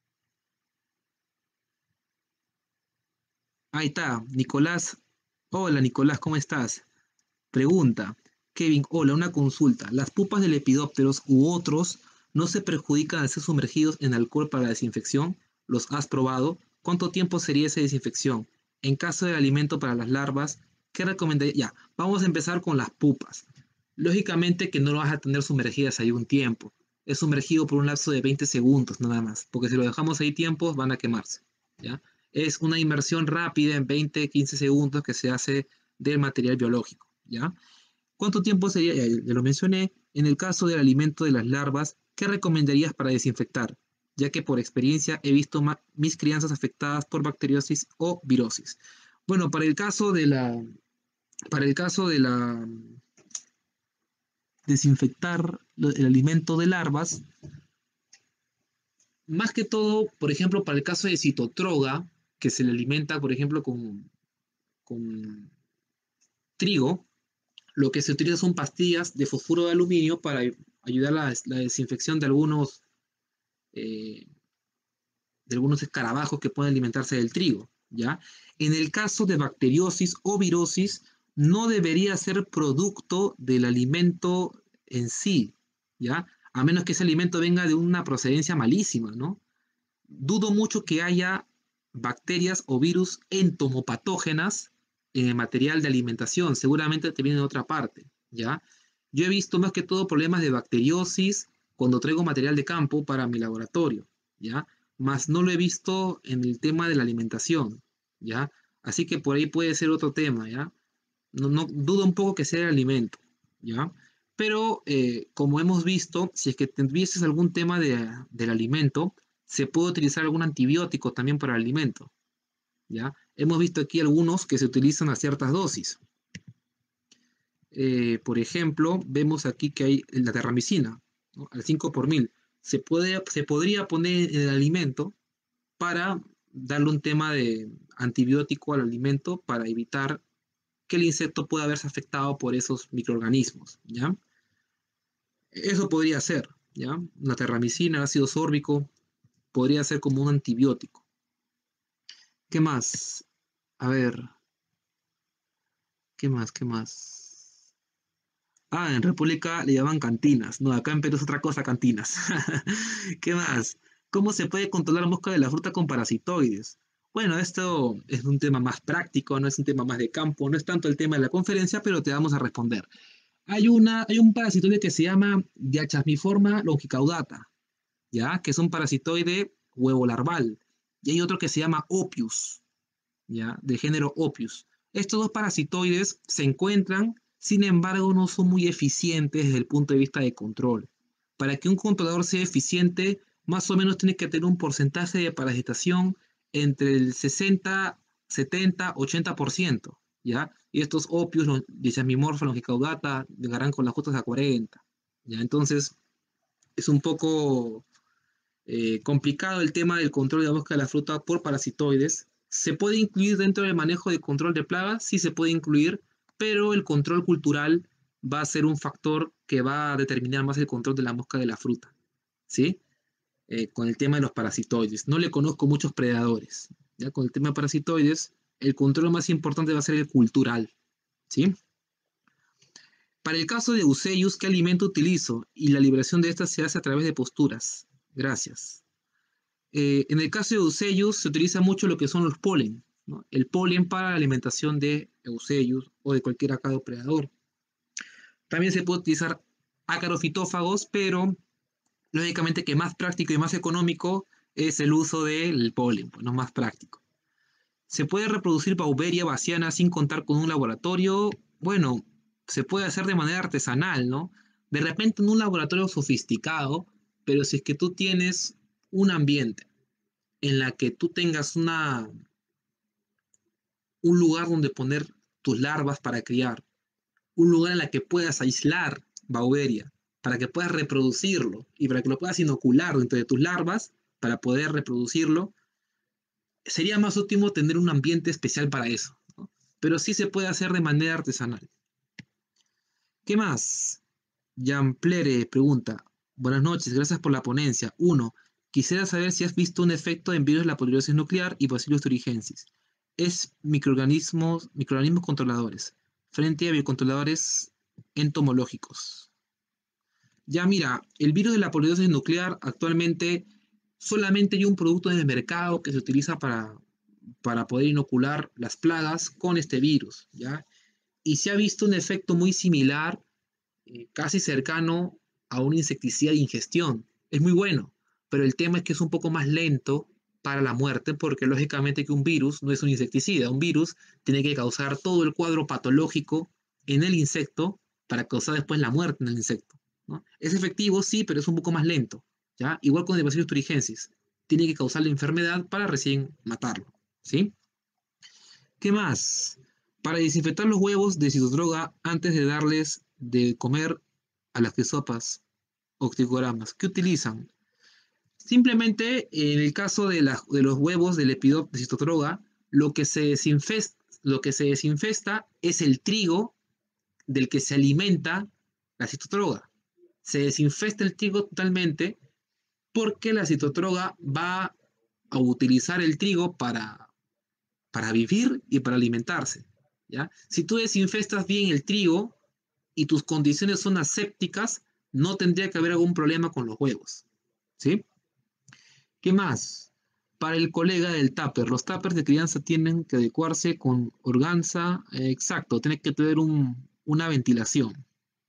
Ahí está, Nicolás. Hola, Nicolás, ¿cómo estás? Pregunta. Kevin, hola, una consulta. ¿Las pupas de lepidópteros u otros no se perjudican al ser sumergidos en alcohol para la desinfección? ¿Los has probado? ¿Cuánto tiempo sería esa desinfección? En caso del alimento para las larvas, ¿qué recomendaría? Ya, vamos a empezar con las pupas. Lógicamente que no lo vas a tener sumergidas ahí un tiempo. Es sumergido por un lapso de 20 segundos nada más, porque si lo dejamos ahí tiempos van a quemarse, ¿ya? Es una inmersión rápida en 20, 15 segundos que se hace del material biológico, ¿ya? ¿Cuánto tiempo sería? Ya lo mencioné. En el caso del alimento de las larvas, ¿qué recomendarías para desinfectar? Ya que por experiencia he visto mis crianzas afectadas por bacteriosis o virosis. Bueno, para el caso Para el caso de la desinfectar el alimento de larvas, más que todo, por ejemplo, para el caso de citotroga, que se le alimenta, por ejemplo, con trigo, lo que se utiliza son pastillas de fosfuro de aluminio para ayudar a la desinfección eh, de algunos escarabajos que pueden alimentarse del trigo, ¿ya? En el caso de bacteriosis o virosis, no debería ser producto del alimento en sí, ¿ya? A menos que ese alimento venga de una procedencia malísima, ¿no? Dudo mucho que haya bacterias o virus entomopatógenas en el material de alimentación, seguramente te vienen de otra parte, ¿ya? Yo he visto más que todo problemas de bacteriosis cuando traigo material de campo para mi laboratorio, ¿ya? Más no lo he visto en el tema de la alimentación, ¿ya? Así que por ahí puede ser otro tema, ¿ya? No dudo un poco que sea el alimento, ¿ya? Pero como hemos visto, si es que tuvieses algún tema del alimento, se puede utilizar algún antibiótico también para el alimento, ¿ya? Hemos visto aquí algunos que se utilizan a ciertas dosis. Por ejemplo, vemos aquí que hay la terramicina, ¿no? Al 5 por mil. Se podría poner en el alimento para darle un tema de antibiótico al alimento para evitar que el insecto pueda verse afectado por esos microorganismos, ¿ya? Eso podría ser, ¿ya? La terramicina, ácido sórbico, podría ser como un antibiótico. ¿Qué más? A ver, ¿qué más? ¿Qué más? Ah, en República le llaman cantinas. No, acá en Perú es otra cosa, cantinas. ¿Qué más? ¿Cómo se puede controlar la mosca de la fruta con parasitoides? Bueno, esto es un tema más práctico, no es un tema más de campo, no es tanto el tema de la conferencia, pero te vamos a responder. Hay un parasitoide que se llama Diachasmiforma longicaudata, ¿ya? Que es un parasitoide huevo larval. Y hay otro que se llama Opius, ¿ya? De género Opius. Estos dos parasitoides se encuentran, sin embargo, no son muy eficientes desde el punto de vista de control. Para que un controlador sea eficiente, más o menos tiene que tener un porcentaje de parasitación entre el 60, 70, 80%, ¿ya? Y estos opios, Dissemimorpha longicaudata, llegarán con las justas a 40, ¿ya? Entonces, es un poco complicado el tema del control de la mosca de la fruta por parasitoides. ¿Se puede incluir dentro del manejo de control de plagas? Sí se puede incluir, pero el control cultural va a ser un factor que va a determinar más el control de la mosca de la fruta, ¿sí? Con el tema de los parasitoides. No le conozco muchos predadores. ¿Ya? Con el tema de parasitoides, el control más importante va a ser el cultural, ¿sí? Para el caso de Eusebius, ¿qué alimento utilizo? Y la liberación de estas se hace a través de posturas. Gracias. En el caso de Eusebius se utiliza mucho lo que son los polen, ¿no? El polen para la alimentación de Eusebius o de cualquier ácaro predador. También se puede utilizar ácaros fitófagos, pero lógicamente que más práctico y más económico es el uso del polen, pues no más práctico. ¿Se puede reproducir Beauveria baciana sin contar con un laboratorio? Bueno, se puede hacer de manera artesanal, ¿no? De repente en un laboratorio sofisticado, pero si es que tú tienes un ambiente en la que tú tengas un lugar donde poner tus larvas para criar, un lugar en la que puedas aislar Beauveria, para que puedas reproducirlo y para que lo puedas inocular dentro de tus larvas para poder reproducirlo, sería más óptimo tener un ambiente especial para eso, ¿no? Pero sí se puede hacer de manera artesanal. ¿Qué más? Jean Plere pregunta, buenas noches, gracias por la ponencia. Uno, quisiera saber si has visto un efecto en virus de la polirosis nuclear y Bacillus thuringiensis. Es microorganismos controladores, frente a biocontroladores entomológicos. Ya mira, el virus de la polirosis nuclear actualmente solamente hay un producto en el mercado que se utiliza para poder inocular las plagas con este virus, ¿ya? Y se ha visto un efecto muy similar, casi cercano a un insecticida de ingestión. Es muy bueno, pero el tema es que es un poco más lento para la muerte, porque lógicamente que un virus no es un insecticida. Un virus tiene que causar todo el cuadro patológico en el insecto para causar después la muerte en el insecto, ¿no? Es efectivo, sí, pero es un poco más lento, ¿ya? Igual con el Bacillus thuringiensis. Tiene que causar la enfermedad para recién matarlo, ¿sí? ¿Qué más? Para desinfectar los huevos de citodroga antes de darles de comer a las quesopas o cticogramas, ¿qué utilizan? Simplemente en el caso de los huevos del Lepidoptera citodroga, lo que se desinfesta es el trigo del que se alimenta la citodroga. Se desinfesta el trigo totalmente porque la citodroga va a utilizar el trigo para vivir y para alimentarse. ¿Ya? Si tú desinfestas bien el trigo y tus condiciones son asépticas, no tendría que haber algún problema con los huevos. ¿Sí? ¿Qué más? Para el colega del tupper, los tuppers de crianza tienen que adecuarse con organza, exacto, tiene que tener una ventilación.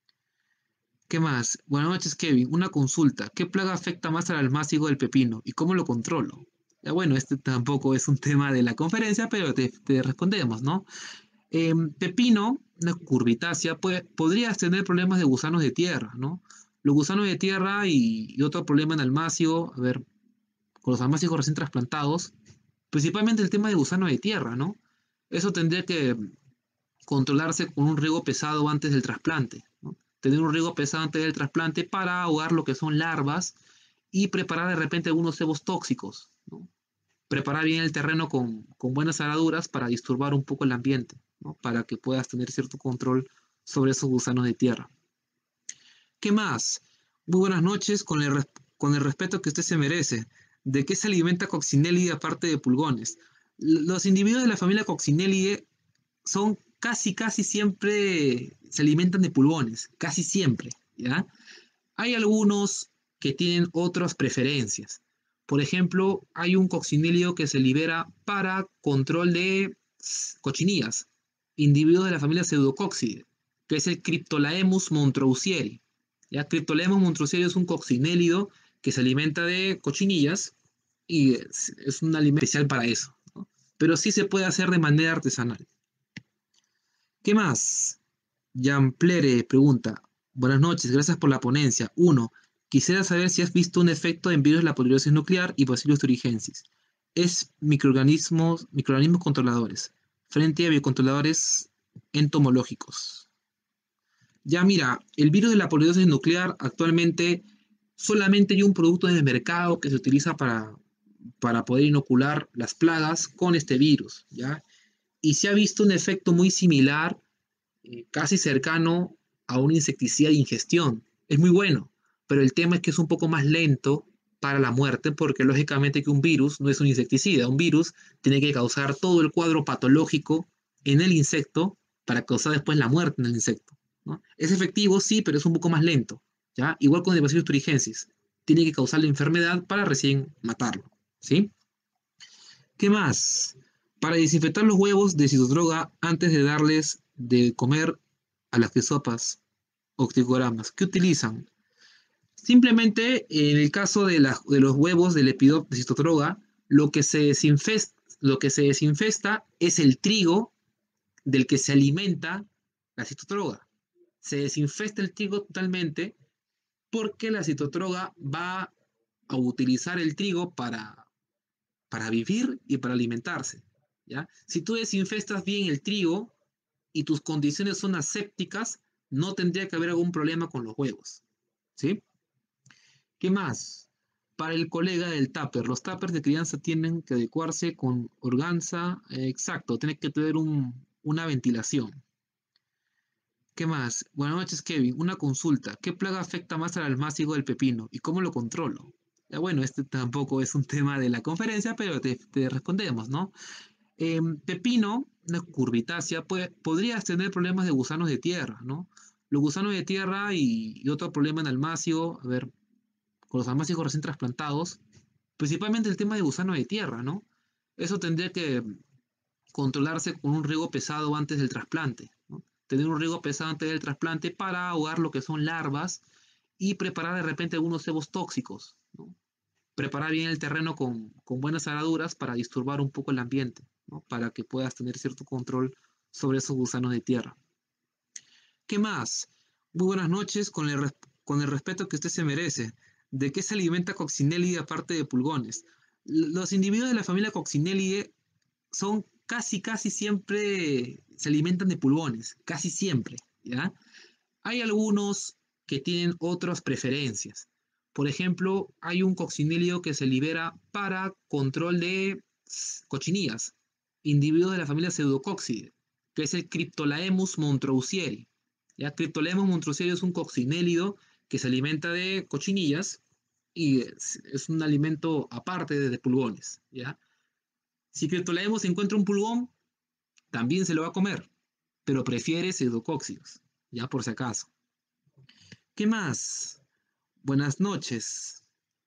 ¿Qué más? Buenas noches, Kevin. Una consulta. ¿Qué plaga afecta más al almácigo del pepino y cómo lo controlo? Ya bueno, este tampoco es un tema de la conferencia, pero te respondemos, ¿no? Pepino, una curvitácea, podrías tener problemas de gusanos de tierra, ¿no? Los gusanos de tierra y otro problema en almácigo, a ver, con los almácigos recién trasplantados, principalmente el tema de gusano de tierra, ¿no? Eso tendría que controlarse con un riego pesado antes del trasplante, ¿no? Tener un riego pesado antes del trasplante para ahogar lo que son larvas y preparar de repente algunos cebos tóxicos, ¿no? Preparar bien el terreno con buenas araduras para disturbar un poco el ambiente, ¿no? Para que puedas tener cierto control sobre esos gusanos de tierra. ¿Qué más? Muy buenas noches, con el respeto que usted se merece. ¿De qué se alimenta Coccinellidae aparte de pulgones? Los individuos de la familia Coccinellidae son casi siempre, se alimentan de pulgones, casi siempre, ¿ya? Hay algunos que tienen otras preferencias. Por ejemplo, hay un coccinéllido que se libera para control de cochinillas, individuos de la familia Pseudococcidae, que es el Cryptolaemus montrouseri. Ya, Cryptolaemus montrouseri es un coccinélido que se alimenta de cochinillas y es un alimento especial para eso, ¿no? Pero sí se puede hacer de manera artesanal. ¿Qué más? Jean Plere pregunta, buenas noches, gracias por la ponencia. Uno, quisiera saber si has visto un efecto en virus de la polirosis nuclear y Bacillus thuringiensis. Es microorganismos controladores, frente a biocontroladores entomológicos. Ya mira, el virus de la polirosis nuclear actualmente solamente hay un producto en el mercado que se utiliza para poder inocular las plagas con este virus, ¿ya? Y se ha visto un efecto muy similar, casi cercano a un insecticida de ingestión. Es muy bueno, pero el tema es que es un poco más lento para la muerte, porque lógicamente que un virus no es un insecticida. Un virus tiene que causar todo el cuadro patológico en el insecto para causar después la muerte en el insecto, ¿no? Es efectivo, sí, pero es un poco más lento, ¿ya? Igual con el Bacillus thuringiensis. Tiene que causar la enfermedad para recién matarlo, ¿sí? ¿Qué más? Para desinfectar los huevos de citodroga antes de darles de comer a las quesopas o cticogramas, ¿qué utilizan? Simplemente en el caso de los huevos del Lepidoptera citodroga, lo que se desinfesta es el trigo del que se alimenta la citodroga. Se desinfesta el trigo totalmente porque la citodroga va a utilizar el trigo para vivir y para alimentarse, ¿ya? Si tú desinfestas bien el trigo y tus condiciones son asépticas, no tendría que haber algún problema con los huevos, ¿sí? ¿Qué más? Para el colega del tupper, los tuppers de crianza tienen que adecuarse con organza, exacto, tiene que tener una ventilación. ¿Qué más? Buenas noches, Kevin. Una consulta. ¿Qué plaga afecta más al almácigo del pepino y cómo lo controlo? Ya bueno, este tampoco es un tema de la conferencia, pero te respondemos, ¿no? Pepino, una curvitácea, podrías tener problemas de gusanos de tierra, ¿no? Los gusanos de tierra y otro problema en almácigo, a ver, con los almácigos recién trasplantados, principalmente el tema de gusano de tierra, ¿no? Eso tendría que controlarse con un riego pesado antes del trasplante, ¿no? Tener un riego pesado antes del trasplante para ahogar lo que son larvas y preparar de repente algunos cebos tóxicos, ¿no? Preparar bien el terreno con buenas araduras para disturbar un poco el ambiente, ¿no? Para que puedas tener cierto control sobre esos gusanos de tierra. ¿Qué más? Muy buenas noches, con el respeto que usted se merece. ¿De qué se alimenta Coccinellidae aparte de pulgones? Los individuos de la familia Coccinellidae son casi siempre, se alimentan de pulgones, casi siempre, ¿ya? Hay algunos que tienen otras preferencias. Por ejemplo, hay un coccinílido que se libera para control de cochinillas, individuos de la familia Pseudococcidae, que es el Cryptolaemus montrouseri. ¿Ya? Cryptolaemus montrouseri es un coccinélido que se alimenta de cochinillas y es un alimento aparte de pulgones. ¿Ya? Si Cryptolaemus encuentra un pulgón, también se lo va a comer, pero prefiere pseudocócidos, ya por si acaso. ¿Qué más? Buenas noches.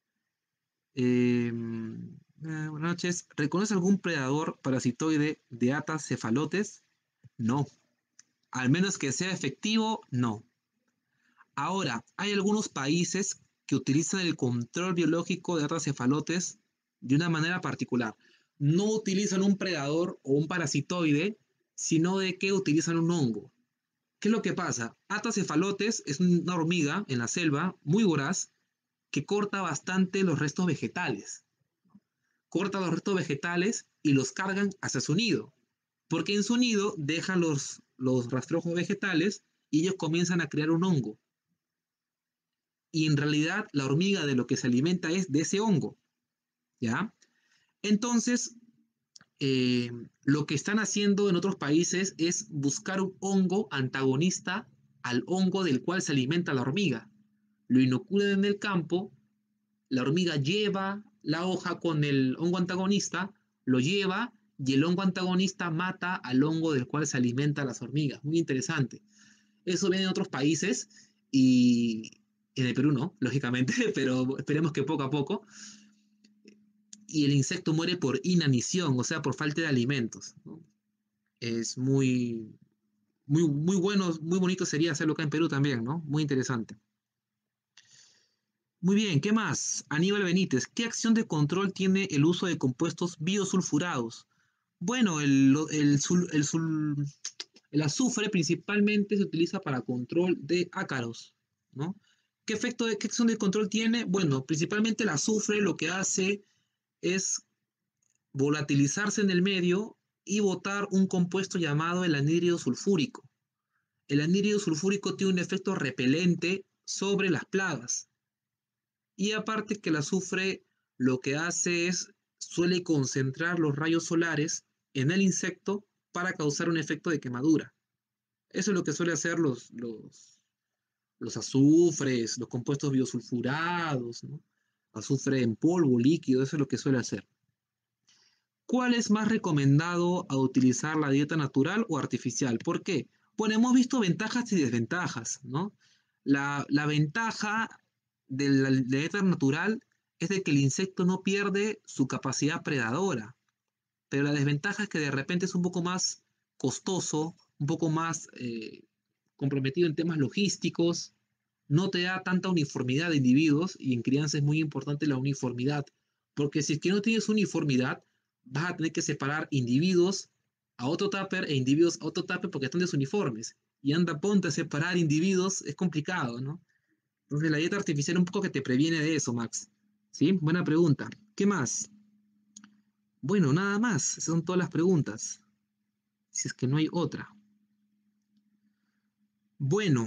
Buenas noches. ¿Reconoce algún predador parasitoide de atas cefalotes? No. Al menos que sea efectivo, no. Ahora, hay algunos países que utilizan el control biológico de atas cefalotes de una manera particular. No utilizan un predador o un parasitoide, sino de que utilizan un hongo. ¿Qué es lo que pasa? Atas cefalotes es una hormiga en la selva muy voraz que corta bastante los restos vegetales. Corta los restos vegetales y los cargan hacia su nido. Porque en su nido dejan los rastrojos vegetales y ellos comienzan a crear un hongo. Y en realidad la hormiga de lo que se alimenta es de ese hongo. ¿Ya? Entonces, lo que están haciendo en otros países es buscar un hongo antagonista al hongo del cual se alimenta la hormiga. Lo inoculan en el campo, la hormiga lleva la hoja con el hongo antagonista, lo lleva y el hongo antagonista mata al hongo del cual se alimenta las hormigas. Muy interesante. Eso viene en otros países y en el Perú no, lógicamente, pero esperemos que poco a poco. Y el insecto muere por inanición, o sea, por falta de alimentos, ¿no? Es muy bueno, muy bonito sería hacerlo acá en Perú también, ¿no? Muy interesante. Muy bien, ¿qué más? Aníbal Benítez, ¿qué acción de control tiene el uso de compuestos biosulfurados? Bueno, el azufre principalmente se utiliza para control de ácaros, ¿no? ¿Qué acción de control tiene? Bueno, principalmente el azufre lo que hace es volatilizarse en el medio y botar un compuesto llamado el anhídrido sulfúrico. El anhídrido sulfúrico tiene un efecto repelente sobre las plagas. Y aparte que el azufre lo que hace es, suele concentrar los rayos solares en el insecto para causar un efecto de quemadura. Eso es lo que suele hacer los azufres, los compuestos biosulfurados, ¿no? Azufre en polvo, líquido, eso es lo que suele hacer. ¿Cuál es más recomendado a utilizar la dieta natural o artificial? ¿Por qué? Bueno, hemos visto ventajas y desventajas, ¿no? La ventaja de la dieta natural es de que el insecto no pierde su capacidad predadora, pero la desventaja es que de repente es un poco más costoso, un poco más comprometido en temas logísticos, no te da tanta uniformidad de individuos y en crianza es muy importante la uniformidad, porque si es que no tienes uniformidad, vas a tener que separar individuos a otro tupper e individuos a otro tupper porque están desuniformes. Y anda, ponte a separar individuos, es complicado, ¿no? Entonces la dieta artificial un poco que te previene de eso, Max. ¿Sí? Buena pregunta. ¿Qué más? Bueno, nada más. Esas son todas las preguntas. Si es que no hay otra. Bueno,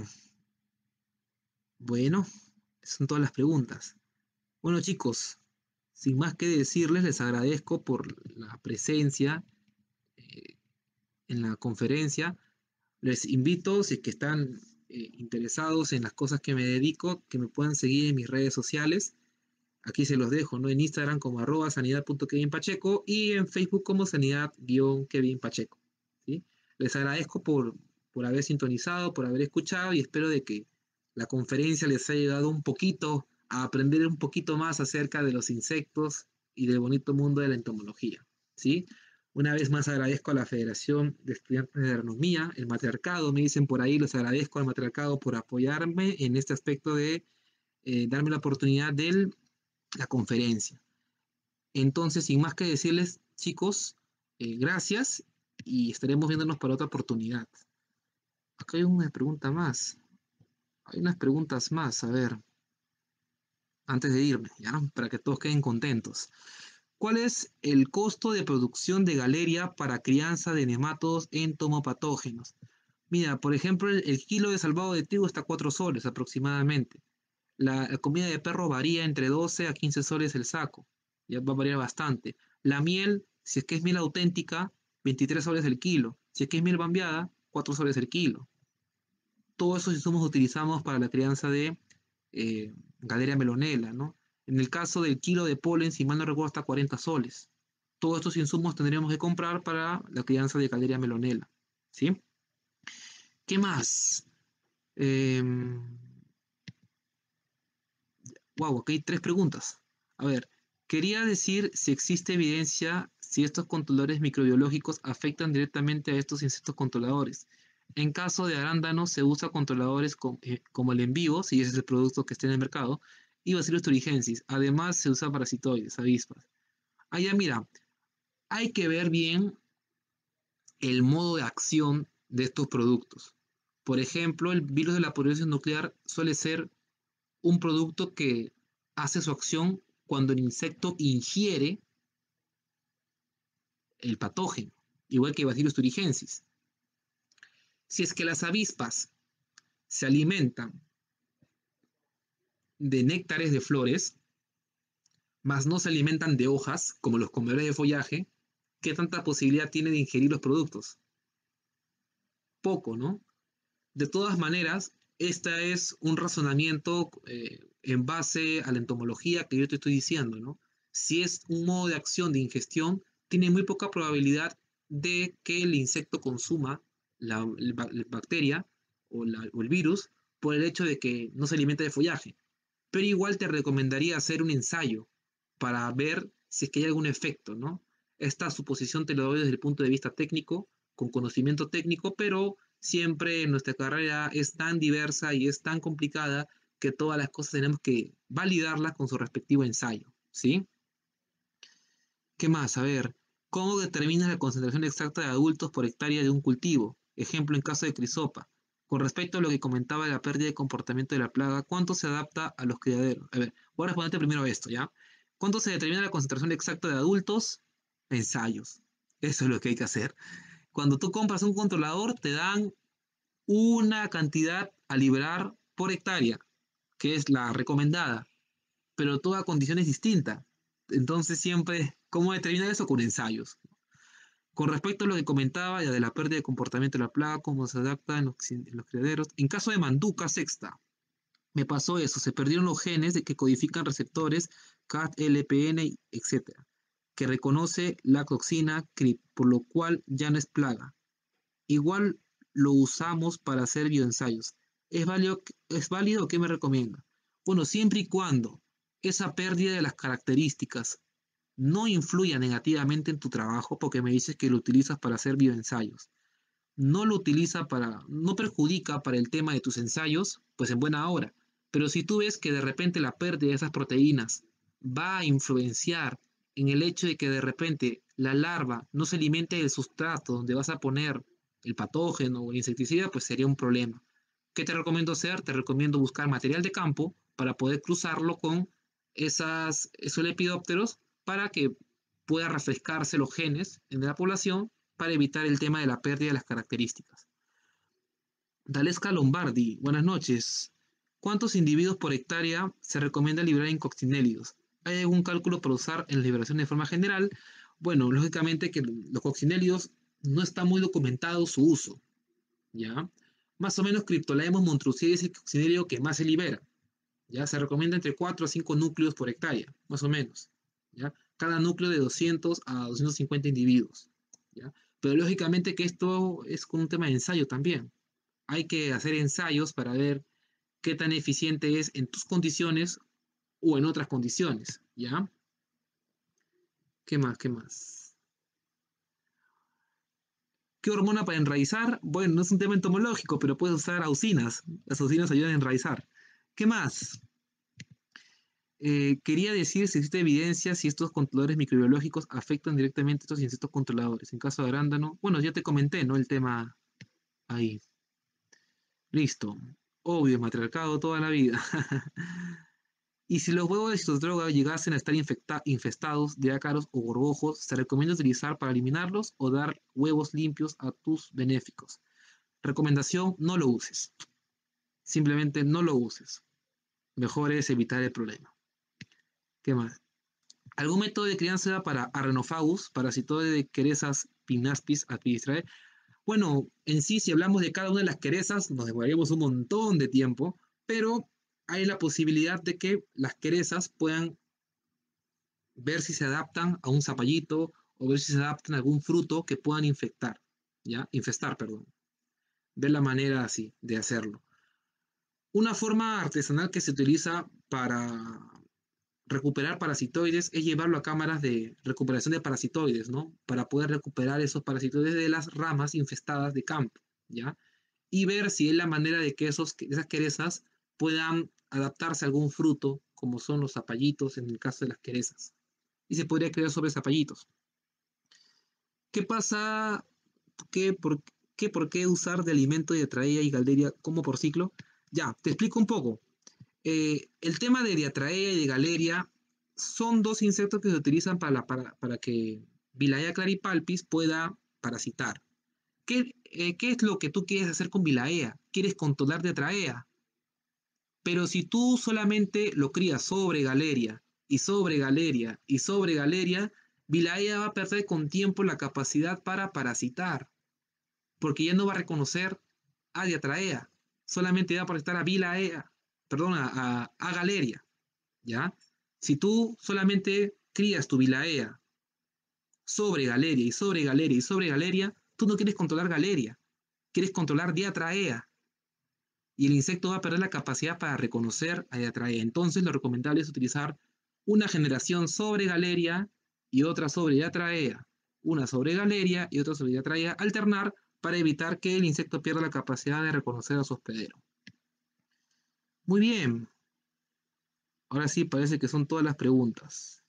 bueno, esas son todas las preguntas. Bueno, chicos, sin más que decirles, les agradezco por la presencia eh, en la conferencia. Les invito, si es que están interesados en las cosas que me dedico, que me puedan seguir en mis redes sociales. Aquí se los dejo, ¿no? En Instagram como @sanidad.kevinpacheco y en Facebook como sanidad-kevinpacheco. ¿Sí? Les agradezco por haber sintonizado, por haber escuchado y espero de que la conferencia les haya ayudado un poquito a aprender un poquito más acerca de los insectos y del bonito mundo de la entomología. ¿Sí? Una vez más agradezco a la Federación de Estudiantes de Agronomía, el matriarcado, me dicen por ahí, les agradezco al matriarcado por apoyarme en este aspecto de darme la oportunidad de la conferencia. Entonces, sin más que decirles, chicos, gracias y estaremos viéndonos para otra oportunidad. Acá hay una pregunta más. Hay unas preguntas más, a ver, antes de irme, ¿ya? Para que todos queden contentos. ¿Cuál es el costo de producción de Galeria para crianza de nematodos entomopatógenos? Mira, por ejemplo, el kilo de salvado de trigo está a 4 soles aproximadamente. La comida de perro varía entre 12 a 15 soles el saco. Ya va a variar bastante. La miel, si es que es miel auténtica, 23 soles el kilo. Si es que es miel bambeada, 4 soles el kilo. Todos esos insumos utilizamos para la crianza de Galeria melonela, ¿no? En el caso del kilo de polen, si mal no recuerdo, hasta 40 soles. Todos estos insumos tendríamos que comprar para la crianza de Galeria melonela, ¿sí? ¿Qué más? Wow, aquí hay tres preguntas. A ver, quería decir si existe evidencia si estos controladores microbiológicos afectan directamente a estos insectos controladores. En caso de arándanos se usa controladores como el en vivo, si ese es el producto que esté en el mercado, y Bacillus thuringiensis. Además se usa parasitoides, avispas. Ah, ya mira, hay que ver bien el modo de acción de estos productos. Por ejemplo, el virus de la porosis nuclear suele ser un producto que hace su acción cuando el insecto ingiere el patógeno, igual que Bacillus thuringiensis. Si es que las avispas se alimentan de néctares de flores, mas no se alimentan de hojas, como los comedores de follaje, ¿qué tanta posibilidad tiene de ingerir los productos? Poco, ¿no? De todas maneras, este es un razonamiento en base a la entomología que yo te estoy diciendo, ¿no? Si es un modo de acción de ingestión, tiene muy poca probabilidad de que el insecto consuma la bacteria o el virus por el hecho de que no se alimenta de follaje. Pero igual te recomendaría hacer un ensayo para ver si es que hay algún efecto, ¿no? Esta suposición te lo doy desde el punto de vista técnico, con conocimiento técnico, pero siempre nuestra carrera es tan diversa y es tan complicada que todas las cosas tenemos que validarlas con su respectivo ensayo, ¿sí? ¿Qué más? A ver, ¿cómo determinas la concentración exacta de adultos por hectárea de un cultivo? Ejemplo en caso de crisopa. Con respecto a lo que comentaba de la pérdida de comportamiento de la plaga, ¿cuánto se adapta a los criaderos? A ver, voy a responderte primero esto, ¿ya? ¿Cuánto se determina la concentración exacta de adultos? Ensayos. Eso es lo que hay que hacer. Cuando tú compras un controlador, te dan una cantidad a liberar por hectárea, que es la recomendada, pero toda condición es distinta. Entonces siempre, ¿cómo determinar eso? Con ensayos. Con respecto a lo que comentaba ya de la pérdida de comportamiento de la plaga, cómo se adapta en los criaderos, en caso de manduca sexta, me pasó eso, se perdieron los genes de que codifican receptores CAT, LPN, etcétera, que reconoce la toxina CRIP, por lo cual ya no es plaga. Igual lo usamos para hacer bioensayos. ¿Es válido? ¿Qué me recomienda? Bueno, siempre y cuando esa pérdida de las características no influya negativamente en tu trabajo, porque me dices que lo utilizas para hacer bioensayos, no perjudica para el tema de tus ensayos, pues en buena hora. Pero si tú ves que de repente la pérdida de esas proteínas va a influenciar en el hecho de que de repente la larva no se alimente del sustrato donde vas a poner el patógeno o el insecticida, pues sería un problema. ¿Qué te recomiendo hacer? Te recomiendo buscar material de campo para poder cruzarlo con esos lepidópteros para que pueda refrescarse los genes en la población para evitar el tema de la pérdida de las características. Dalesca Lombardi, buenas noches. ¿Cuántos individuos por hectárea se recomienda liberar en coccinélidos? ¿Hay algún cálculo para usar en la liberación de forma general? Bueno, lógicamente que los coccinélidos no está muy documentado su uso, ¿ya? Más o menos Cryptolaemus montrusii es el coccinélido que más se libera, ¿ya? Se recomienda entre 4 a 5 núcleos por hectárea, más o menos, ¿ya? Cada núcleo de 200 a 250 individuos, ¿ya? Pero lógicamente que esto es con un tema de ensayo también. Hay que hacer ensayos para ver qué tan eficiente es en tus condiciones o en otras condiciones, ¿ya? ¿Qué más? ¿Qué más? ¿Qué hormona para enraizar? Bueno, no es un tema entomológico, pero puedes usar auxinas. Las auxinas ayudan a enraizar. ¿Qué más? Quería decir si existe evidencia si estos controladores microbiológicos afectan directamente a estos insectos controladores. En caso de arándano, bueno, ya te comenté, ¿no? El tema ahí. Listo. Obvio, matriarcado toda la vida. Y si los huevos de citodroga llegasen a estar infestados de ácaros o gorgojos, se recomienda utilizar para eliminarlos o dar huevos limpios a tus benéficos. Recomendación, no lo uses. Simplemente no lo uses. Mejor es evitar el problema. ¿Qué más? ¿Algún método de crianza para Arrhenophagus, parasitoide de Quercus pinaspis apistrae? Bueno, en sí, si hablamos de cada una de las querezas, nos demoraríamos un montón de tiempo, pero hay la posibilidad de que las querezas puedan ver si se adaptan a un zapallito o ver si se adaptan a algún fruto que puedan infectar, ¿ya? Infestar, perdón. Ver la manera así de hacerlo. Una forma artesanal que se utiliza para recuperar parasitoides es llevarlo a cámaras de recuperación de parasitoides, ¿no? Para poder recuperar esos parasitoides de las ramas infestadas de campo, ¿ya? Y ver si es la manera de que esas querezas puedan adaptarse a algún fruto, como son los zapallitos en el caso de las querezas. Y se podría crear sobre zapallitos. ¿Qué pasa? ¿Qué, por qué usar de alimento de Diatraea y Galderia como por ciclo? Ya, te explico un poco. El tema de Diatraea y de Galeria son dos insectos que se utilizan para que Vilaea claripalpis pueda parasitar. ¿Qué es lo que tú quieres hacer con Vilaea? Quieres controlar Diatraea. Pero si tú solamente lo crías sobre Galeria y sobre Galeria y sobre Galeria, Vilaea va a perder con tiempo la capacidad para parasitar, porque ya no va a reconocer a Diatraea, solamente va a prestar a Vilaea, perdón, a Galeria, ¿ya? Si tú solamente crías tu Vilaea sobre Galeria y sobre Galeria y sobre Galeria, tú no quieres controlar Galeria, quieres controlar Diatraea, y el insecto va a perder la capacidad para reconocer a Diatraea. Entonces lo recomendable es utilizar una generación sobre Galeria y otra sobre Diatraea, una sobre Galeria y otra sobre Diatraea, alternar para evitar que el insecto pierda la capacidad de reconocer a su hospedero. Muy bien, ahora sí parece que son todas las preguntas.